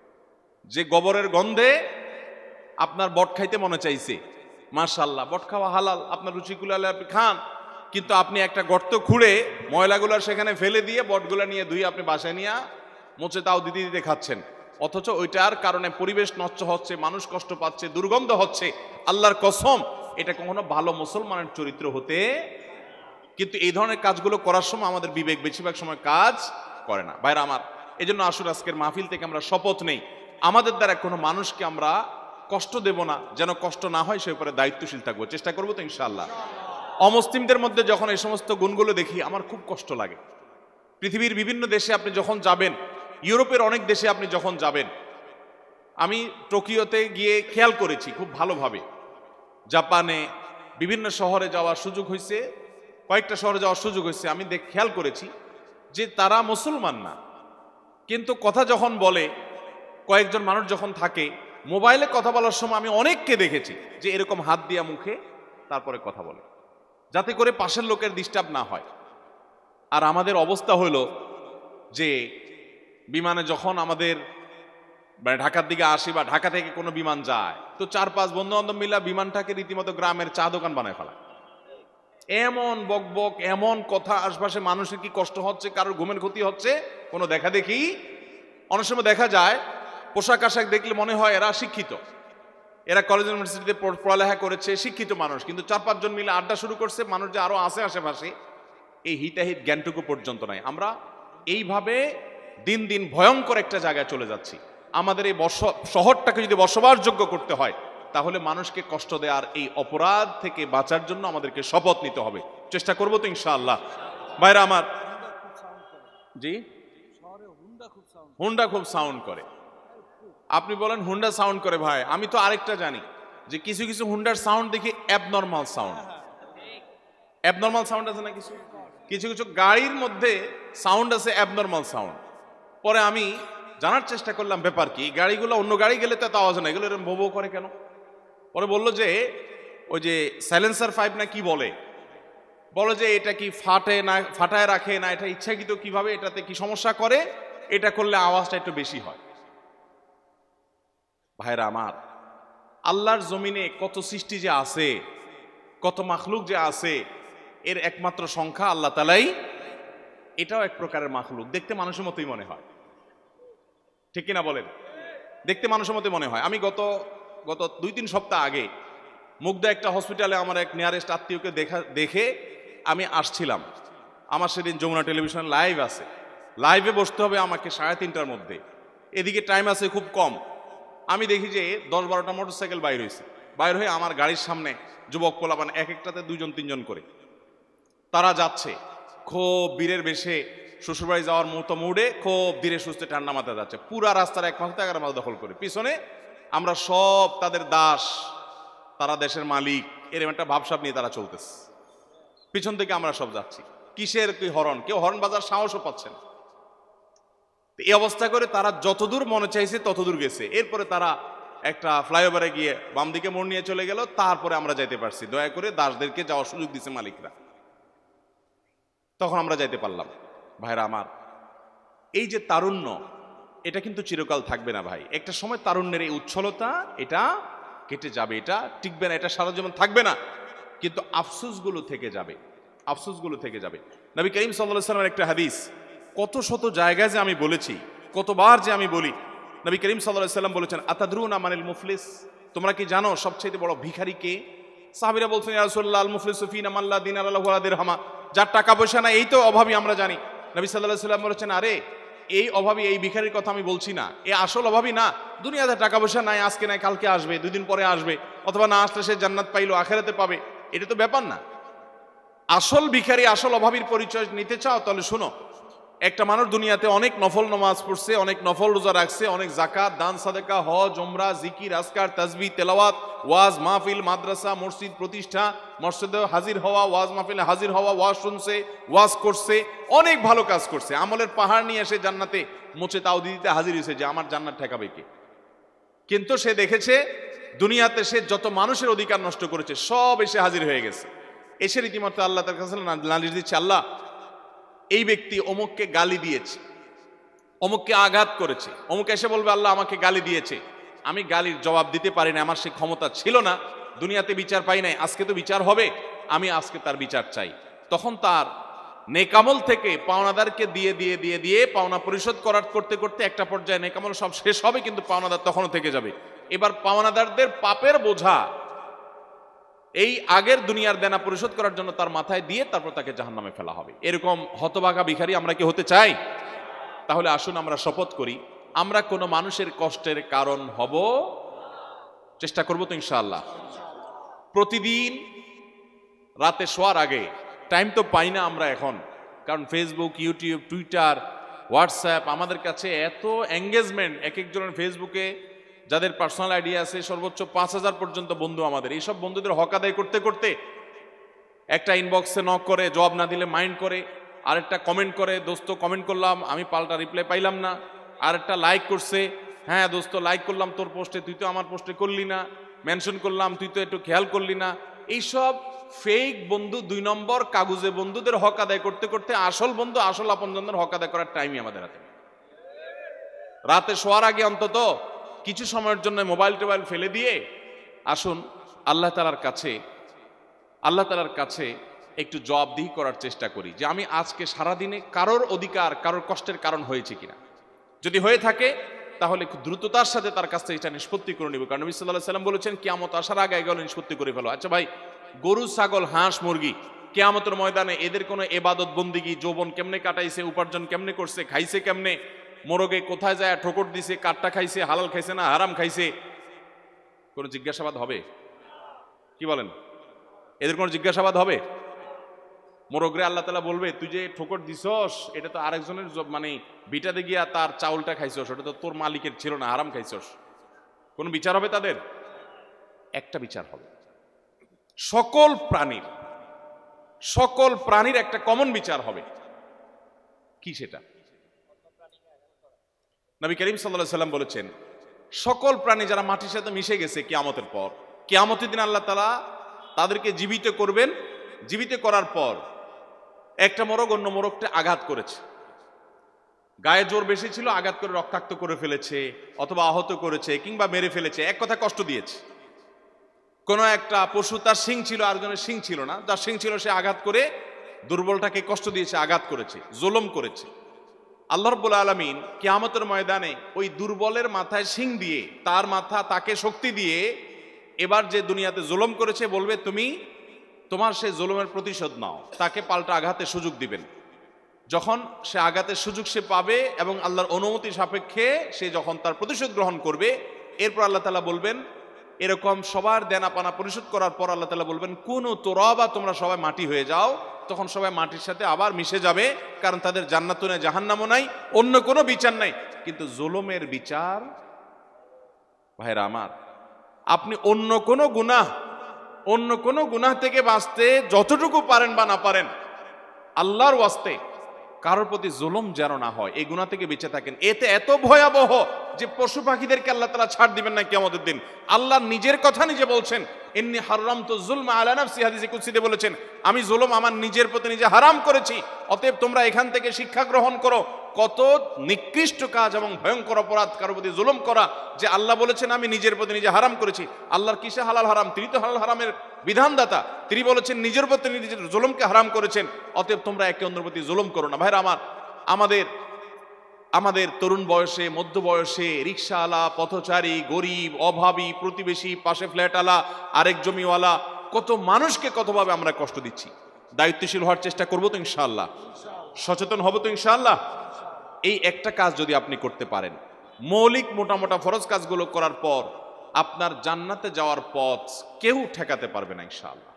A: যে গোবরের গন্ধে আপনার বট খাইতে মনে চাইছে, মাশাআল্লাহ, বট খাওয়া হালাল, আপনার রুচিগুলো আপনি খান, কিন্তু আপনি একটা গর্ত খুঁড়ে ময়লাগুলো সেখানে ফেলে দিয়ে বটগুলো নিয়ে ধুয়ে আপনি বাসায় নিয়ে মোচে তাও দিতে দিতে খাচ্ছেন, অথচ ওইটার কারণে পরিবেশ নষ্ট হচ্ছে, মানুষ কষ্ট পাচ্ছে, দুর্গন্ধ হচ্ছে। আল্লাহর কসম, এটা কখনো ভালো মুসলমানের চরিত্র হতে। কিন্তু এই ধরনের কাজগুলো করার সময় আমাদের বিবেক বেশিরভাগ সময় কাজ করে না। ভাইরা আমার, এই জন্য আসুন আজকের মাহফিল থেকে আমরা শপথ নেই, আমাদের দ্বারা কোনো মানুষকে আমরা কষ্ট দেব না, যেন কষ্ট না হয় সে উপরে দায়িত্বশীল থাকবো, চেষ্টা করবো তো ইনশাআল্লাহ। অমুসলিমদের মধ্যে যখন এই সমস্ত গুণগুলো দেখি আমার খুব কষ্ট লাগে। পৃথিবীর বিভিন্ন দেশে আপনি যখন যাবেন, ইউরোপের অনেক দেশে আপনি যখন যাবেন, আমি টোকিওতে গিয়ে খেয়াল করেছি খুব ভালোভাবে, জাপানে বিভিন্ন শহরে যাওয়ার সুযোগ হয়েছে, কয়েকটা শহরে যাওয়ার সুযোগ হয়েছে, আমি দেখ খেয়াল করেছি যে তারা মুসলমান না, কিন্তু কথা যখন বলে, কয়েকজন মানুষ যখন থাকে মোবাইলে কথা বলার সময় আমি অনেককে দেখেছি যে এরকম হাত দিয়া মুখে তারপরে কথা বলে, যাতে করে পাশের লোকের ডিস্টার্ব না হয়। আর আমাদের অবস্থা হলো যে বিমানে যখন আমাদের মানে ঢাকার দিকে আসি বা ঢাকা থেকে কোনো বিমান যায়, তো চার পাঁচ বন্ধু বান্ধব মিলা বিমানটাকে রীতিমতো গ্রামের চা দোকান বানায় ফেলা। এমন বকবক, এমন কথা, আশপাশে মানুষের কি কষ্ট হচ্ছে, কারোর ঘুমের ক্ষতি হচ্ছে, কোনো দেখা দেখি। অনেক সময় দেখা যায় পোশাক আশাক দেখলে মনে হয় এরা শিক্ষিত, এরা কলেজ ইউনিভার্সিটিতে পড়ালেখা করেছে, শিক্ষিত মানুষ, কিন্তু চার পাঁচজন মিলে আড্ডা শুরু করছে, মানুষ যে আরো আছে আশেপাশে এই হিতাহিত জ্ঞানটুকু পর্যন্ত নাই। আমরা এইভাবে দিন দিন ভয়ঙ্কর একটা জায়গায় চলে যাচ্ছি। আমাদের এই বস শহরটাকে যদি বসবাসযোগ্য করতে হয়, তাহলে মানুষকে কষ্ট দেওয়ার এই অপরাধ থেকে বাঁচার জন্য আমাদেরকে শপথ নিতে হবে, চেষ্টা করবো তো ইনশাআল্লাহ। ভাইরা আমার, জি, হুন্ডা খুব সাউন্ড করে। আপনি বলেন হুন্ডা সাউন্ড করে, ভাই আমি তো আরেকটা জানি যে কিছু কিছু হুন্ডার সাউন্ড দেখি অ্যাবনর্মাল সাউন্ড। অ্যাবনর্মাল সাউন্ড আছে না, কিছু কিছু কিছু গাড়ির মধ্যে সাউন্ড আছে অ্যাবনর্মাল সাউন্ড। পরে আমি জানার চেষ্টা করলাম ব্যাপার কি, গাড়িগুলো অন্য গাড়ি গেলে তো এত আওয়াজ না, এগুলো এরকম ভো ভো করে কেন? পরে বললো যে ওই যে সাইলেন্সার পাইপ না কি বলে, বলো যে এটা কি ফাটে না, ফাটায় রাখে না, এটা ইচ্ছাকৃত কিভাবে, এটাতে কি সমস্যা করে, এটা করলে আওয়াজটা একটু বেশি হয়। ভাইরা আমার, আল্লাহর জমিনে কত সৃষ্টি যে আছে, কত মাখলুক যে আছে, এর একমাত্র সংখ্যা আল্লাহ তাআলাই। এটাও এক প্রকারের মাখলুক, দেখতে মানুষের মতোই মনে হয়, ঠিক কিনা বলেন? দেখতে মানুষের মতোই মনে হয়। আমি গত গত দুই তিন সপ্তাহ আগে মুগদা একটা হসপিটালে আমার এক নিয়ারেস্ট আত্মীয়কে দেখা দেখে আমি আসছিলাম। আমার সেদিন যমুনা টেলিভিশন লাইভ আছে, লাইভে বসতে হবে আমাকে সাড়ে তিনটার মধ্যে, এদিকে টাইম আছে খুব কম। আমি দেখি যে দশ বারোটা মোটরসাইকেল বাইর হয়েছে, বাইর হয়ে আমার গাড়ির সামনে যুবক পোলাপান, এক একটাতে দুইজন তিনজন করে তারা যাচ্ছে, খুব বীরের বেশে শ্বশুরবাড়ি যাওয়ার মতো মুডে, খুব ধীরে সুস্থে ঠান্ডা মাথায় যাচ্ছে, পুরা রাস্তার এক মাথা এগারো মাথা দখল করে। পিছনে আমরা সব তাদের দাস, তারা দেশের মালিক, এরকম একটা ভাবসাব নিয়ে তারা চলতেছে। পিছন থেকে আমরা সব যাচ্ছি, কিসের কি হরন, কেউ হরন বাজার সাহসও পাচ্ছে না। এই অবস্থা করে তারা যতদূর মনে চাইছে ততদূর গেছে। এরপরে তারা একটা ফ্লাইওভারে গিয়ে বাম দিকে মোড় নিয়ে চলে গেল, তারপরে আমরা যাইতে পারছি। দয়া করে দাসদেরকে যাওয়ার সুযোগ দিছে মালিকরা, তখন আমরা যাইতে পারলাম। ভাইরা আমার, এই যে তারুণ্য, এটা কিন্তু চিরকাল থাকবে না ভাই। একটা সময় তারুণ্যের এই উচ্ছলতা এটা কেটে যাবে, এটা টিকবে না, এটা সারা জীবন থাকবে না, কিন্তু আফসোসগুলো থেকে যাবে, আফসোসগুলো থেকে যাবে। নবী করিম সাল্লাল্লাহু আলাইহি ওয়াসাল্লামের একটা হাদিস, কত শত জায়গায় যে আমি বলেছি, কতবার যে আমি বলি, নবী করিম সাল্লাল্লাহু আলাইহি ওয়াসাল্লাম বলেছেন, আতাদরুনা মানিল মুফলিস, তোমরা কি জানো সবচেয়ে বড় ভিখারি কে? সাহাবীরা বলছেন, ইয়া রাসূলুল্লাহ, আল মুফলিসু ফিনা মান লা দিনার লাহু ওয়া দিরহামা, যার টাকা পয়সা না, এই তো অভাবী আমরা জানি। নবী সাল্লাল্লাহু আলাইহি ওয়াসাল্লাম বলেছেন, আরে এই অভাবী, এই ভিখারির কথা আমি বলছি না, এ আসল অভাবী না। দুনিয়াতে টাকা পয়সা নাই, আজকে নাই কালকে আসবে, দুই দিন পরে আসবে, অথবা না আসলে সে জান্নাত পাইলো, আখিরাতে পাবে, এটা তো ব্যাপার না। আসল ভিখারি, আসল অভাবীর পরিচয় নিতে চাও তাহলে শোনো, একটা মানুষ দুনিয়াতে অনেক নফল নামাজ পড়ছে, অনেক নফল রোজা রাখছে, অনেক যাকাত, দান, সাদেকা, হজ, উমরা, জিকির, আজকার, তাসবিহ, তেলাওয়াত, ওয়াজ মাহফিল, মাদ্রাসা, মসজিদ প্রতিষ্ঠা, মসজিদে হাজির হওয়া, ওয়াজ মাহফিলে হাজির হওয়া, ওয়াজ শুনছে, ওয়াজ করছে, অনেক ভালো কাজ করছে, আমলের পাহাড় নিয়ে এসে জান্নাতে মোচে তাও দিতে হাজির হয়েছে যে আমার জান্নাত ঠেকাবে কে। কিন্তু সে দেখেছে দুনিয়াতে সে যত মানুষের অধিকার নষ্ট করেছে সব এসে হাজির হয়ে গেছে, এসে রীতিমতো আল্লাহ তার কাছে নালিশ দিচ্ছে, আল্লাহ এই ব্যক্তি অমুককে গালি দিয়েছে, অমুককে আঘাত করেছে, অমুক এসে বলবে আল্লাহ আমাকে গালি দিয়েছে, আমি গালির জবাব দিতে পারি না, আমার সে ক্ষমতা ছিল না, দুনিয়াতে বিচার পাই নাই, আজকে তো বিচার হবে, আমি আজকে তার বিচার চাই। তখন তার নেকামল থেকে পাওনাদারকে দিয়ে দিয়ে দিয়ে দিয়ে পাওনা পরিশোধ করার করতে করতে একটা পর্যায়ে নেকামল সব শেষ হবে, কিন্তু পাওনাদার তখনও থেকে যাবে। এবার পাওনাদারদের পাপের বোঝা এই আগের দুনিয়ার দেনা পরিশোধ করার জন্য তার মাথায় দিয়ে তারপর তাকে জাহান্নামে ফেলা হবে। এরকম হতভাগা ভিখারি আমরা কি হতে চাই? তাহলে আসুন আমরা শপথ করি আমরা কোনো মানুষের কষ্টের কারণ হব, চেষ্টা করবো তো ইনশাআল্লাহ। প্রতিদিন রাতে শোয়ার আগে, টাইম তো পাই না আমরা এখন, কারণ ফেসবুক, ইউটিউব, টুইটার, হোয়াটসঅ্যাপ, আমাদের কাছে এত এঙ্গেজমেন্ট। এক একজনের ফেসবুকে যাদের পার্সোনাল আইডি আছে সর্বোচ্চ পাঁচ হাজার পর্যন্ত বন্ধু আমাদের। এইসব বন্ধুদের হক আদায় করতে করতে একটা ইনবক্সে নক করে, জবাব না দিলে মাইন্ড করে, আরেকটা কমেন্ট করে, দোস্ত কমেন্ট করলাম আমি পাল্টা রিপ্লাই পাইলাম না, আরেকটা লাইক করছে, হ্যাঁ দোস্ত লাইক করলাম তোর পোস্টে, তুই তো আমার পোস্টে করলি না, মেনশন করলাম তুই তো একটু খেয়াল করলি না। এইসব ফেক বন্ধু, দুই নম্বর কাগজে বন্ধুদের হক আদায় করতে করতে আসল বন্ধু, আসল আপনজনদের হক আদায় করার টাইমই আমাদের হাতে। রাতে শোয়ার আগে অন্তত কিছু সময়ের জন্য মোবাইল টোবাইল ফেলে দিয়ে আসুন আল্লাহ তাআলার কাছে আল্লাহ তাআলার কাছে একটু জবাবদিহি করার চেষ্টা করি যে আমি আজকে সারাদিনে কারোর অধিকার, কারোর কষ্টের কারণ হয়েছে কিনা। যদি হয়ে থাকে তাহলে খুব দ্রুততার সাথে তার কাছ থেকে এটা নিষ্পত্তি করে নিব, কারণ নবী সাল্লাল্লাহু আলাইহি ওয়াসাল্লাম বলেছেন কিয়ামত আসার আগে এগুলো নিষ্পত্তি করে ফেলো। আচ্ছা ভাই, গরু, ছাগল, হাঁস, মুরগি কিয়ামতের ময়দানে এদের কোনো ইবাদত বন্দিগি, যৌবন কেমনে কাটাইছে, উপার্জন কেমনে করছে, খাইছে কেমনে, মোরগে কোথায় যায় ঠোকর দিছে, কাটটা খাইছে, হালাল খাইছে না হারাম খাইছে, কোন জিজ্ঞাসাবাদ হবে? কি বলেন? এদের কোন জিজ্ঞাসাবাদ হবে? মোরগরে আল্লাহ তাআলা বলবে তুই যে ঠোকর দিছস এটা তো আরেকজনের মানে বিটাতে গিয়া তার চাউলটা খাইছস, ওটা তো তোর মালিকের ছিল না, হারাম খাইছস। কোন বিচার হবে তাদের? একটা বিচার হবে। সকল প্রাণীর সকল প্রাণীর একটা কমন বিচার হবে। কি সেটা? নবী করিম সাল্লাল্লাহু আলাইহি ওয়াসাল্লাম বলেছেন সকল প্রাণী যারা মাটির সাথে মিশে গেছে কিয়ামতের পর, কিয়ামতের দিন আল্লাহ তাআলা তাদেরকে জীবিত করবেন। জীবিত করার পর একটা মোরগ অন্য মোরগকে আঘাত করেছে, গায়ে জোর বেশি ছিল, আঘাত করে রক্তাক্ত করে ফেলেছে, অথবা আহত করেছে, কিংবা মেরে ফেলেছে, এক কথা কষ্ট দিয়েছে। কোন একটা পশু তার শিং ছিল, আরেকজনের শিং ছিল না, যার শিং ছিল সে আঘাত করে দুর্বলটাকে কষ্ট দিয়েছে, আঘাত করেছে, জুলুম করেছে। আল্লাহ রাব্বুল আলামিন কিয়ামতের ময়দানে ওই দুর্বলের মাথায় শিং দিয়ে, তার মাথা তাকে শক্তি দিয়ে এবার যে দুনিয়াতে জুলুম করেছে বলবে তুমি তোমার সেই জুলুমের প্রতিশোধ নাও, তাকে পাল্টা আঘাতের সুযোগ দিবেন। যখন সে আঘাতের সুযোগ সে পাবে এবং আল্লাহর অনুমতি সাপেক্ষে সে যখন তার প্রতিশোধ গ্রহণ করবে, এরপর আল্লাহ তাআলা বলবেন এরকম সবার দেনা পানা পরিশোধ করার পর আল্লাহ তাআলা বলবেন কুনু তুরাবা, তোমরা সবাই মাটি হয়ে যাও। তখন সবাই মাটির সাথে আবার মিশে যাবে, কারণ তাদের জান্নাতও নাই, জাহান্নামও নাই, অন্য কোনো বিচার নাই। কিন্তু জুলুমের বিচার, ভাইরা আমার, আপনি অন্য কোনো গুনাহ অন্য কোনো গুনাহ থেকে বাঁচতে যতটুকু পারেন বা না পারেন, আল্লাহর ওয়াস্তে কারোর প্রতি জুলুম যেন না হয়, এই গুনাহ থেকে বেঁচে থাকেন। এতে এত ভয়াবহ যে পশু পাখিদেরকে আল্লাহ তাআলা ছাড় দিবেন না কিয়ামতের দিন। আল্লাহ নিজের কথা নিজে বলছেন, ইন্নী হারামতু যুলমা আলা নাফসি, হাদিসে কুদসিতে বলেছেন আমি জুলুম আমার নিজের প্রতি নিজে হারাম করেছি, অতএব তোমরা এখান থেকে শিক্ষা গ্রহণ করো। কত নিকৃষ্ট কাজ এবং ভয়ঙ্কর অপরাধ কারোর প্রতি জুলুম করা, যে আল্লাহ বলেছেন আমি নিজের প্রতি নিজে হারাম করেছি। আল্লাহর কিসে হালাল হারাম? তিনি তো হালাল হারামের বিধানদাতা, তিনি বলেছেন নিজের প্রতি নিজের জুলুমকে হারাম করেছেন, অতএব তোমরা একে অন্যের প্রতি জুলুম করো না। ভাইরা আমার, আমাদের আমাদের তরুণ বয়সে, মধ্য বয়সে রিকশাওয়ালা, পথচারী, গরিব, অভাবী, প্রতিবেশী, পাশে ফ্ল্যাটওয়ালা, আরেক জমিওয়ালা, কত মানুষকে কতভাবে আমরা কষ্ট দিচ্ছি। দায়িত্বশীল হওয়ার চেষ্টা করবো তো ইনশাআল্লাহ, সচেতন হব তো ইনশাআল্লাহ। এই একটা কাজ যদি আপনি করতে পারেন, মৌলিক মোটা মোটা ফরজ কাজগুলো করার পর আপনার জান্নাতে যাওয়ার পথ কেউ ঠেকাতে পারবে না ইনশাআল্লাহ।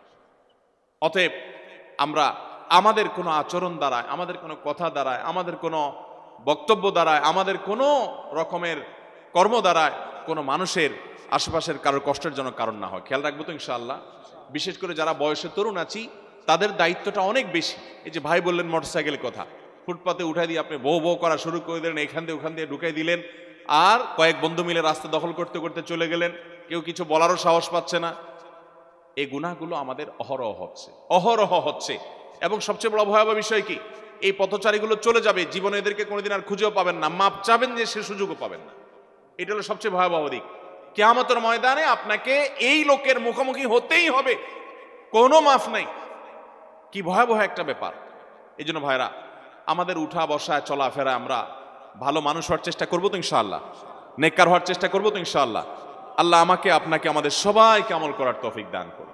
A: অতএব আমরা আমাদের কোনো আচরণ দ্বারায়, আমাদের কোনো কথা দ্বারায়, আমাদের কোনো বক্তব্য দ্বারায়, আমাদের কোনো রকমের কর্ম দ্বারায় কোনো মানুষের আশেপাশের কারোর কষ্টের জন্য কারণ না হয়, খেয়াল রাখবো তো ইনশাআল্লাহ। বিশেষ করে যারা বয়সে তরুণ আছি তাদের দায়িত্বটা অনেক বেশি। এই যে ভাই বললেন মোটরসাইকেলের কথা, ফুটপাতে উঠাই দিয়ে আপনি বউ বউ করা শুরু করে দিলেন, এখান দিয়ে ওখান দিয়ে ঢুকাই দিলেন, আর কয়েক বন্ধু মিলে রাস্তা দখল করতে করতে চলে গেলেন, কেউ কিছু বলারও সাহস পাচ্ছে না। এই গুনাহগুলো আমাদের অহরহ হচ্ছে অহরহ হচ্ছে এবং সবচেয়ে বড় ভয়াবহ বিষয় কি, এই পথচারীগুলো চলে যাবে, জীবনে এদেরকে কোনোদিন আর খুঁজেও পাবেন না, মাপ চাবেন যে সে সুযোগও পাবেন না। এটা হলো সবচেয়ে ভয়াবহ দিক। কিয়ামতের ময়দানে আপনাকে এই লোকের মুখোমুখি হতেই হবে, কোনো মাফ নাই। কি ভয়াবহ একটা ব্যাপার। এই জন্য ভাইরা, আমাদের উঠা বসায় চলাফেরা আমরা ভালো মানুষ হওয়ার চেষ্টা করবো তো ইনশাআল্লাহ, নেককার হওয়ার চেষ্টা করবো তো ইনশাআল্লাহ। আল্লাহ আমাকে আপনাকে আমাদের সবাইকে আমল করার তৌফিক দান করুন।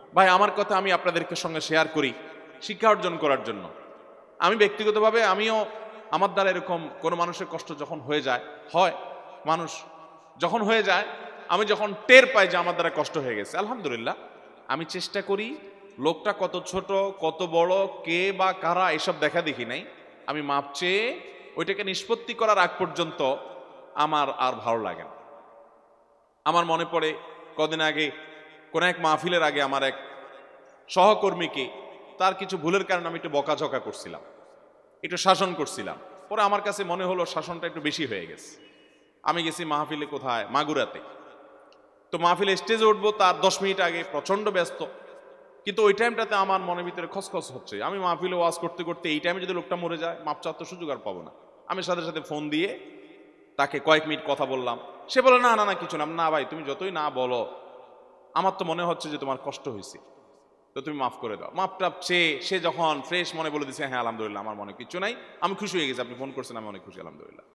A: ভাই আমার কথা আমি আপনাদেরকে সঙ্গে শেয়ার করি শিক্ষা অর্জন করার জন্য। আমি ব্যক্তিগতভাবে আমিও আমার দ্বারা এরকম কোনো মানুষের কষ্ট যখন হয়ে যায়, হয় মানুষ যখন হয়ে যায়, আমি যখন টের পাই যে আমার দ্বারা কষ্ট হয়ে গেছে, আলহামদুলিল্লাহ আমি চেষ্টা করি লোকটা কত ছোট কত বড় কে বা কারা এসব দেখা দেখি নাই, আমি মাপ চেয়ে ওইটাকে নিষ্পত্তি করার আগ পর্যন্ত আমার আর ভালো লাগে না। আমার মনে পড়ে কদিন আগে কোন এক মাহফিলের আগে আমার এক সহকর্মীকে তার কিছু ভুলের কারণে আমি একটু বকাঝকা করছিলাম, একটু শাসন করছিলাম। পরে আমার কাছে মনে হলো শাসনটা একটু বেশি হয়ে গেছে। আমি গেছি মাহফিলে, কোথায়, মাগুরাতে। তো মাহফিলে স্টেজে উঠবো তার দশ মিনিট আগে, প্রচন্ড ব্যস্ত, কিন্তু ওই টাইমটাতে আমার মনের ভিতরে খসখস হচ্ছে। আমি মাহফিলে ওয়াজ করতে করতে এই টাইমে যদি লোকটা মরে যায়, মাপ চাওয়ার তো সুযোগ আর পাবো না। আমি সাথে সাথে ফোন দিয়ে তাকে কয়েক মিনিট কথা বললাম। সে বলে না না না কিছু না। না ভাই তুমি যতই না বলো, আমার তো মনে হচ্ছে যে তোমার কষ্ট হয়েছে, তো তুমি মাফ করে দাও। মাপ টাপ চেয়ে সে যখন ফ্রেশ মনে বলে দিচ্ছে হ্যাঁ আলহামদুলিল্লাহ আমার মনে কিছু নাই, আমি খুশি হয়ে গেছি, আপনি ফোন করছেন, আমি অনেক খুশি, আলহামদুলিল্লাহ।